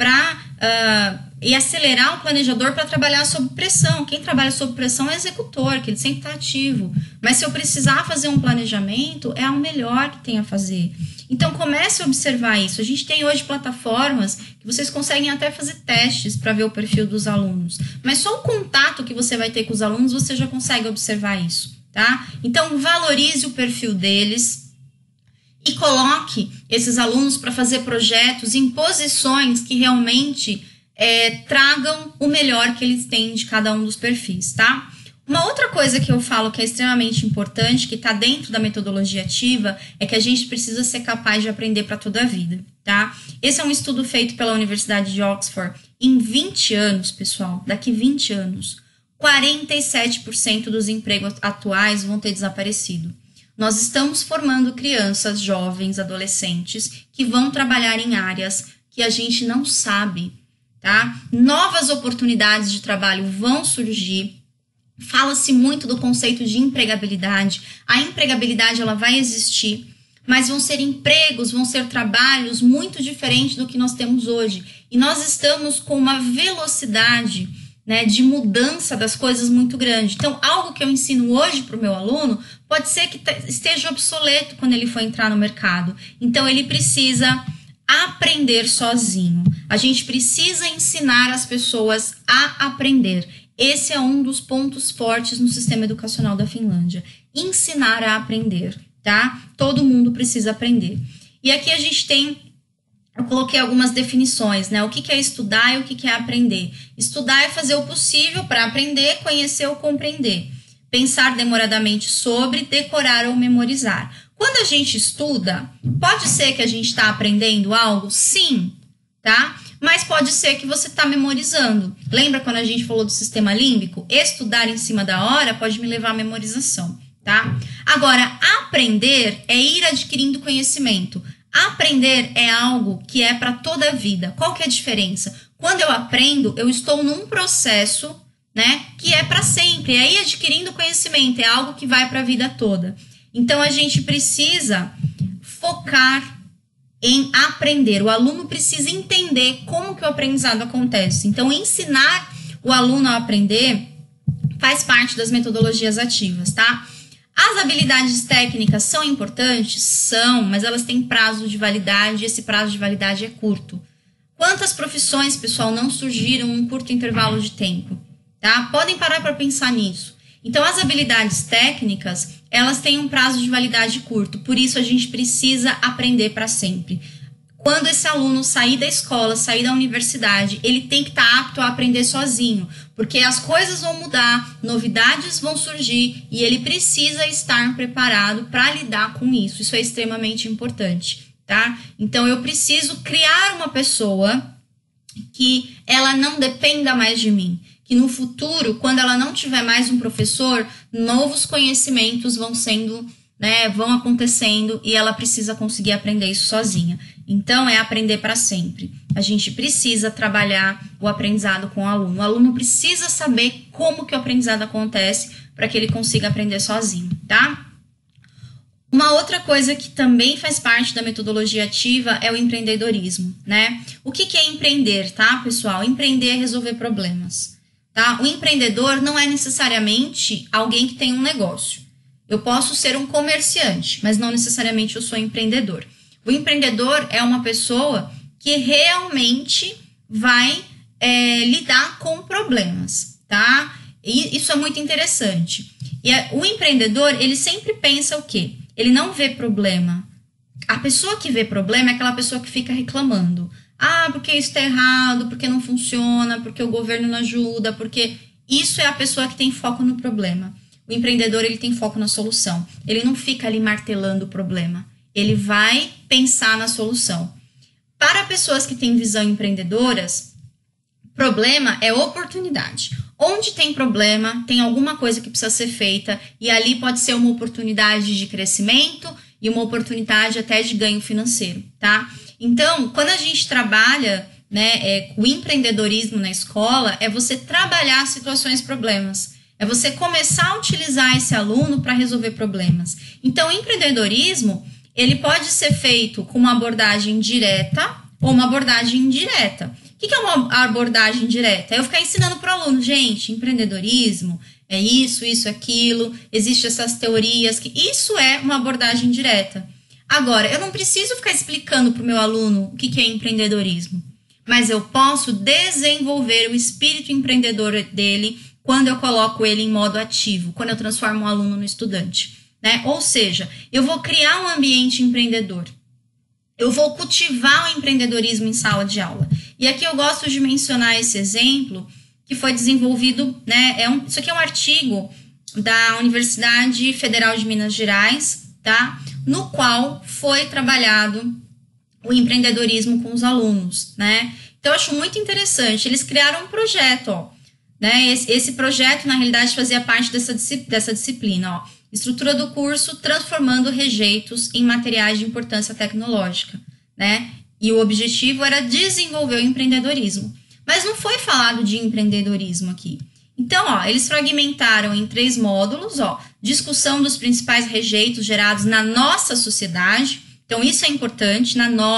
A: e acelerar o planejador para trabalhar sob pressão. Quem trabalha sob pressão é o executor, que ele sempre está ativo. Mas se eu precisar fazer um planejamento, é o melhor que tem a fazer. Então, comece a observar isso. A gente tem hoje plataformas que vocês conseguem até fazer testes para ver o perfil dos alunos. Mas só o contato que você vai ter com os alunos, você já consegue observar isso, tá? Então, valorize o perfil deles e coloque esses alunos para fazer projetos em posições que realmente tragam o melhor que eles têm de cada um dos perfis, tá? Uma outra coisa que eu falo que é extremamente importante, que está dentro da metodologia ativa, é que a gente precisa ser capaz de aprender para toda a vida, tá? Esse é um estudo feito pela Universidade de Oxford. Em 20 anos, pessoal, daqui 20 anos, 47% dos empregos atuais vão ter desaparecido. Nós estamos formando crianças, jovens, adolescentes, que vão trabalhar em áreas que a gente não sabe, tá? Novas oportunidades de trabalho vão surgir. Fala-se muito do conceito de empregabilidade. A empregabilidade, ela vai existir, mas vão ser empregos, vão ser trabalhos muito diferentes do que nós temos hoje. E nós estamos com uma velocidade, né, de mudança das coisas muito grande. Então, algo que eu ensino hoje para o meu aluno pode ser que esteja obsoleto quando ele for entrar no mercado. Então, ele precisa aprender sozinho. A gente precisa ensinar as pessoas a aprender. Esse é um dos pontos fortes no sistema educacional da Finlândia. Ensinar a aprender, tá? Todo mundo precisa aprender. E aqui a gente eu coloquei algumas definições, né? O que é estudar e o que é aprender. Estudar é fazer o possível para aprender, conhecer ou compreender. Pensar demoradamente sobre, decorar ou memorizar. Quando a gente estuda, pode ser que a gente está aprendendo algo? Sim, tá? Mas pode ser que você está memorizando. Lembra quando a gente falou do sistema límbico? Estudar em cima da hora pode me levar à memorização, tá? Agora, aprender é ir adquirindo conhecimento. Aprender é algo que é para toda a vida. Qual que é a diferença? Quando eu aprendo, eu estou num processo, né, que é para sempre. É ir adquirindo conhecimento, é algo que vai para a vida toda. Então, a gente precisa focar em aprender. O aluno precisa entender como que o aprendizado acontece. Então, ensinar o aluno a aprender faz parte das metodologias ativas, tá? As habilidades técnicas são importantes? São, mas elas têm prazo de validade e esse prazo de validade é curto. Quantas profissões, pessoal, não surgiram em um curto intervalo de tempo? Tá? Podem parar para pensar nisso. Então, as habilidades técnicas, elas têm um prazo de validade curto, por isso a gente precisa aprender para sempre. Quando esse aluno sair da escola, sair da universidade, ele tem que estar apto a aprender sozinho, porque as coisas vão mudar, novidades vão surgir e ele precisa estar preparado para lidar com isso. Isso é extremamente importante, tá? Então, eu preciso criar uma pessoa que ela não dependa mais de mim. Que no futuro, quando ela não tiver mais um professor, novos conhecimentos vão sendo né, vão acontecendo e ela precisa conseguir aprender isso sozinha. Então, é aprender para sempre. A gente precisa trabalhar o aprendizado com o aluno. O aluno precisa saber como que o aprendizado acontece para que ele consiga aprender sozinho, tá? Uma outra coisa que também faz parte da metodologia ativa é o empreendedorismo, né? O que é empreender, tá, pessoal? Empreender é resolver problemas, tá? O empreendedor não é necessariamente alguém que tem um negócio. Eu posso ser um comerciante, mas não necessariamente eu sou empreendedor. O empreendedor é uma pessoa que realmente vai lidar com problemas, tá? E isso é muito interessante. E o empreendedor, ele sempre pensa o quê? Ele não vê problema. A pessoa que vê problema é aquela pessoa que fica reclamando. Ah, porque isso está errado, porque não funciona, porque o governo não ajuda, porque... Isso é a pessoa que tem foco no problema. O empreendedor, ele tem foco na solução. Ele não fica ali martelando o problema. Ele vai pensar na solução. Para pessoas que têm visão empreendedoras, problema é oportunidade. Onde tem problema, tem alguma coisa que precisa ser feita e ali pode ser uma oportunidade de crescimento e uma oportunidade até de ganho financeiro, tá? Então, quando a gente trabalha, né, o empreendedorismo na escola, é você trabalhar situações problemas. É você começar a utilizar esse aluno para resolver problemas. Então, o empreendedorismo, ele pode ser feito com uma abordagem direta ou uma abordagem indireta. O que é uma abordagem direta? É eu ficar ensinando para o aluno, gente, empreendedorismo é isso, isso, aquilo, existem essas teorias, que isso é uma abordagem direta. Agora, eu não preciso ficar explicando para o meu aluno o que é empreendedorismo, mas eu posso desenvolver o espírito empreendedor dele quando eu coloco ele em modo ativo, quando eu transformo um aluno no estudante, né? Ou seja, eu vou criar um ambiente empreendedor. Eu vou cultivar o empreendedorismo em sala de aula. E aqui eu gosto de mencionar esse exemplo que foi desenvolvido, né? Isso aqui é um artigo da Universidade Federal de Minas Gerais, tá? No qual foi trabalhado o empreendedorismo com os alunos, né? Então, eu acho muito interessante. Eles criaram um projeto, ó, né? Esse projeto, na realidade, fazia parte dessa disciplina, ó. Estrutura do curso, transformando rejeitos em materiais de importância tecnológica, né? E o objetivo era desenvolver o empreendedorismo. Mas não foi falado de empreendedorismo aqui. Então, ó, eles fragmentaram em 3 módulos, ó, discussão dos principais rejeitos gerados na nossa sociedade. Então, isso é importante,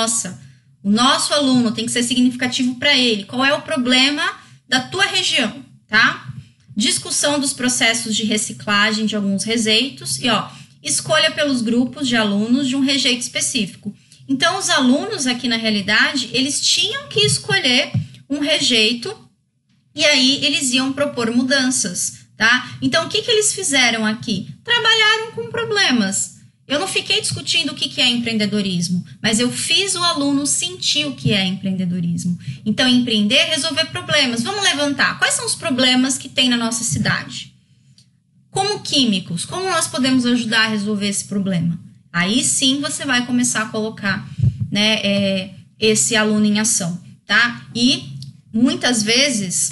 A: o nosso aluno tem que ser significativo para ele. Qual é o problema da tua região, tá? Discussão dos processos de reciclagem de alguns rejeitos e, ó, escolha pelos grupos de alunos de um rejeito específico. Então, os alunos aqui, na realidade, eles tinham que escolher um rejeito e aí eles iam propor mudanças, tá? Então, o que eles fizeram aqui? Trabalharam com problemas. Eu não fiquei discutindo o que é empreendedorismo, mas eu fiz o aluno sentir o que é empreendedorismo. Então, empreender é resolver problemas. Vamos levantar. Quais são os problemas que tem na nossa cidade? Como químicos, como nós podemos ajudar a resolver esse problema? Aí sim você vai começar a colocar, né, esse aluno em ação, tá? E muitas vezes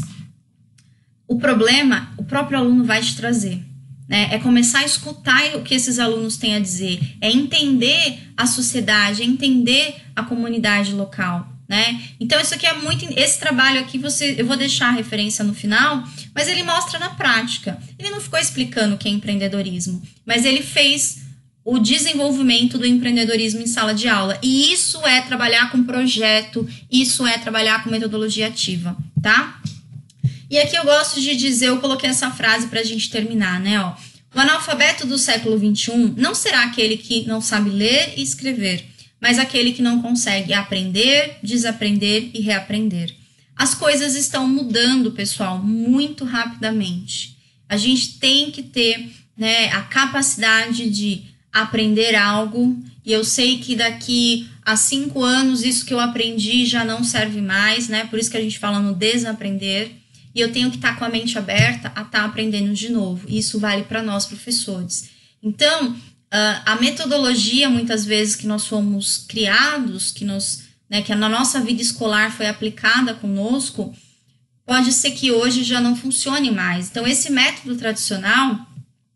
A: o problema o próprio aluno vai te trazer. Né? É começar a escutar o que esses alunos têm a dizer, é entender a sociedade, é entender a comunidade local, né? Então, isso aqui esse trabalho aqui, eu vou deixar a referência no final, mas ele mostra na prática. Ele não ficou explicando o que é empreendedorismo, mas ele fez o desenvolvimento do empreendedorismo em sala de aula. E isso é trabalhar com projeto, isso é trabalhar com metodologia ativa, tá? E aqui eu gosto de dizer, eu coloquei essa frase para a gente terminar, né? Ó, o analfabeto do século XXI não será aquele que não sabe ler e escrever, mas aquele que não consegue aprender, desaprender e reaprender. As coisas estão mudando, pessoal, muito rapidamente. A gente tem que ter, né, a capacidade de aprender algo, e eu sei que daqui a 5 anos isso que eu aprendi já não serve mais, né? Por isso que a gente fala no desaprender. E eu tenho que estar com a mente aberta a estar aprendendo de novo. Isso vale para nós, professores. Então, a metodologia, muitas vezes, que nós fomos criados, que na nossa vida escolar foi aplicada conosco, pode ser que hoje já não funcione mais. Então, esse método tradicional,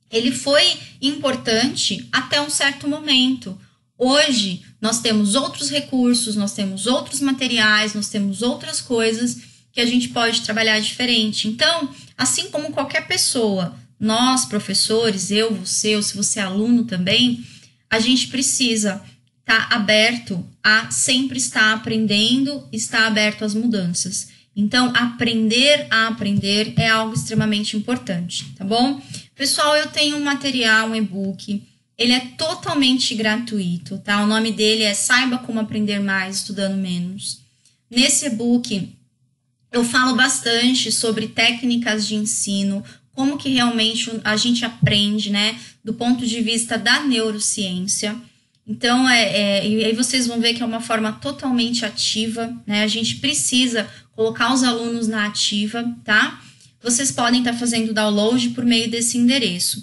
A: ele foi importante até um certo momento. Hoje, nós temos outros recursos, nós temos outros materiais, nós temos outras coisas que a gente pode trabalhar diferente. Então, assim como qualquer pessoa, nós, professores, eu, você, ou se você é aluno também, a gente precisa estar aberto a sempre estar aprendendo, estar aberto às mudanças. Então, aprender a aprender é algo extremamente importante, tá bom? Pessoal, eu tenho um material, um e-book, ele é totalmente gratuito, tá? O nome dele é Saiba Como Aprender Mais Estudando Menos. Nesse e-book, eu falo bastante sobre técnicas de ensino, como que realmente a gente aprende, né? Do ponto de vista da neurociência. Então, e aí vocês vão ver que é uma forma totalmente ativa, né? A gente precisa colocar os alunos na ativa, tá? Vocês podem estar fazendo download por meio desse endereço,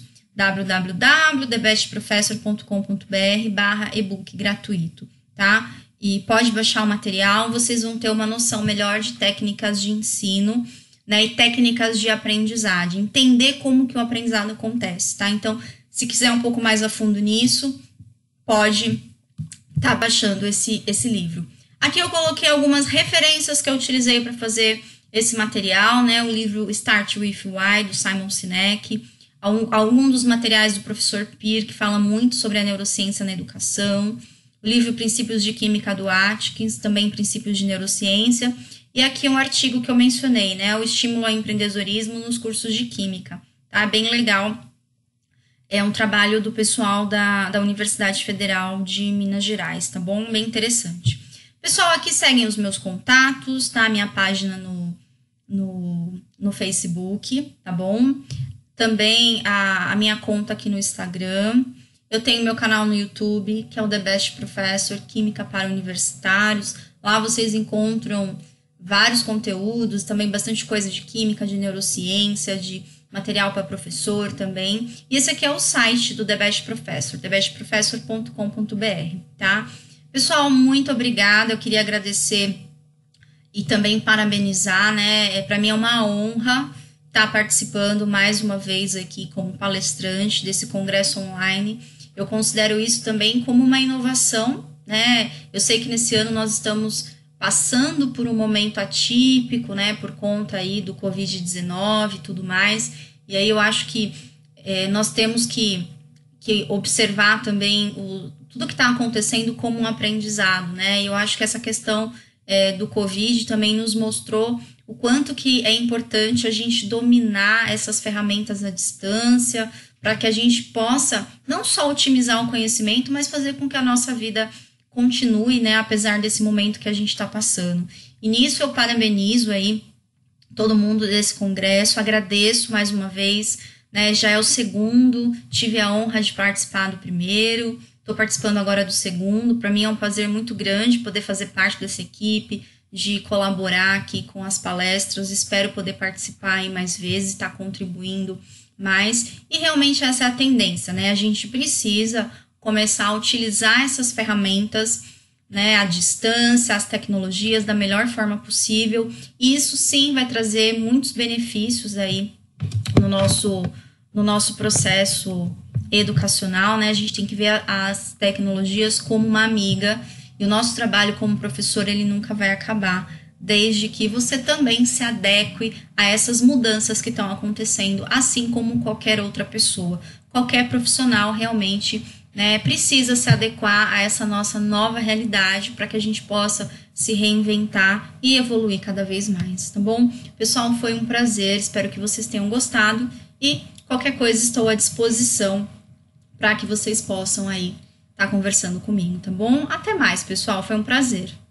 A: www.thebestprofessor.com.br/ebook gratuito, tá? E pode baixar o material, vocês vão ter uma noção melhor de técnicas de ensino, né? E técnicas de aprendizagem, entender como que o aprendizado acontece, tá? Então, se quiser um pouco mais a fundo nisso, pode estar baixando esse livro. Aqui eu coloquei algumas referências que eu utilizei para fazer esse material, né? O livro Start With Why, do Simon Sinek, algum dos materiais do professor Peer, que fala muito sobre a neurociência na educação, o livro Princípios de Química, do Atkins, também Princípios de Neurociência, e aqui um artigo que eu mencionei, né? O Estímulo ao Empreendedorismo nos Cursos de Química, tá? Bem legal. É um trabalho do pessoal da Universidade Federal de Minas Gerais, tá bom? Bem interessante. Pessoal, aqui seguem os meus contatos, tá? Minha página no Facebook, tá bom? Também a minha conta aqui no Instagram. Eu tenho meu canal no YouTube, que é o The Best Professor, Química para Universitários. Lá vocês encontram vários conteúdos, também bastante coisa de química, de neurociência, de material para professor também. E esse aqui é o site do The Best Professor, thebestprofessor.com.br, tá? Pessoal, muito obrigada. Eu queria agradecer e também parabenizar, né? Para mim é uma honra estar participando mais uma vez aqui como palestrante desse congresso online. Eu considero isso também como uma inovação, né? Eu sei que nesse ano nós estamos passando por um momento atípico, né? Por conta aí do Covid-19 e tudo mais. E aí eu acho que nós temos que observar também tudo que está acontecendo como um aprendizado, né? E eu acho que essa questão do Covid também nos mostrou o quanto que é importante a gente dominar essas ferramentas à distância, para que a gente possa não só otimizar o conhecimento, mas fazer com que a nossa vida continue, né, apesar desse momento que a gente está passando. E nisso eu parabenizo aí todo mundo desse congresso, agradeço mais uma vez, né, já é o segundo, tive a honra de participar do primeiro, estou participando agora do segundo. Para mim é um prazer muito grande poder fazer parte dessa equipe, de colaborar aqui com as palestras. Espero poder participar aí mais vezes, estar contribuindo mais. E realmente essa é a tendência, né? A gente precisa começar a utilizar essas ferramentas, né, à distância, as tecnologias da melhor forma possível. E isso sim vai trazer muitos benefícios aí no nosso processo educacional, né? A gente tem que ver as tecnologias como uma amiga, e o nosso trabalho como professor, ele nunca vai acabar, desde que você também se adeque a essas mudanças que estão acontecendo, assim como qualquer outra pessoa. Qualquer profissional realmente, né, precisa se adequar a essa nossa nova realidade para que a gente possa se reinventar e evoluir cada vez mais, tá bom? Pessoal, foi um prazer, espero que vocês tenham gostado e qualquer coisa estou à disposição para que vocês possam aí estar conversando comigo, tá bom? Até mais, pessoal, foi um prazer.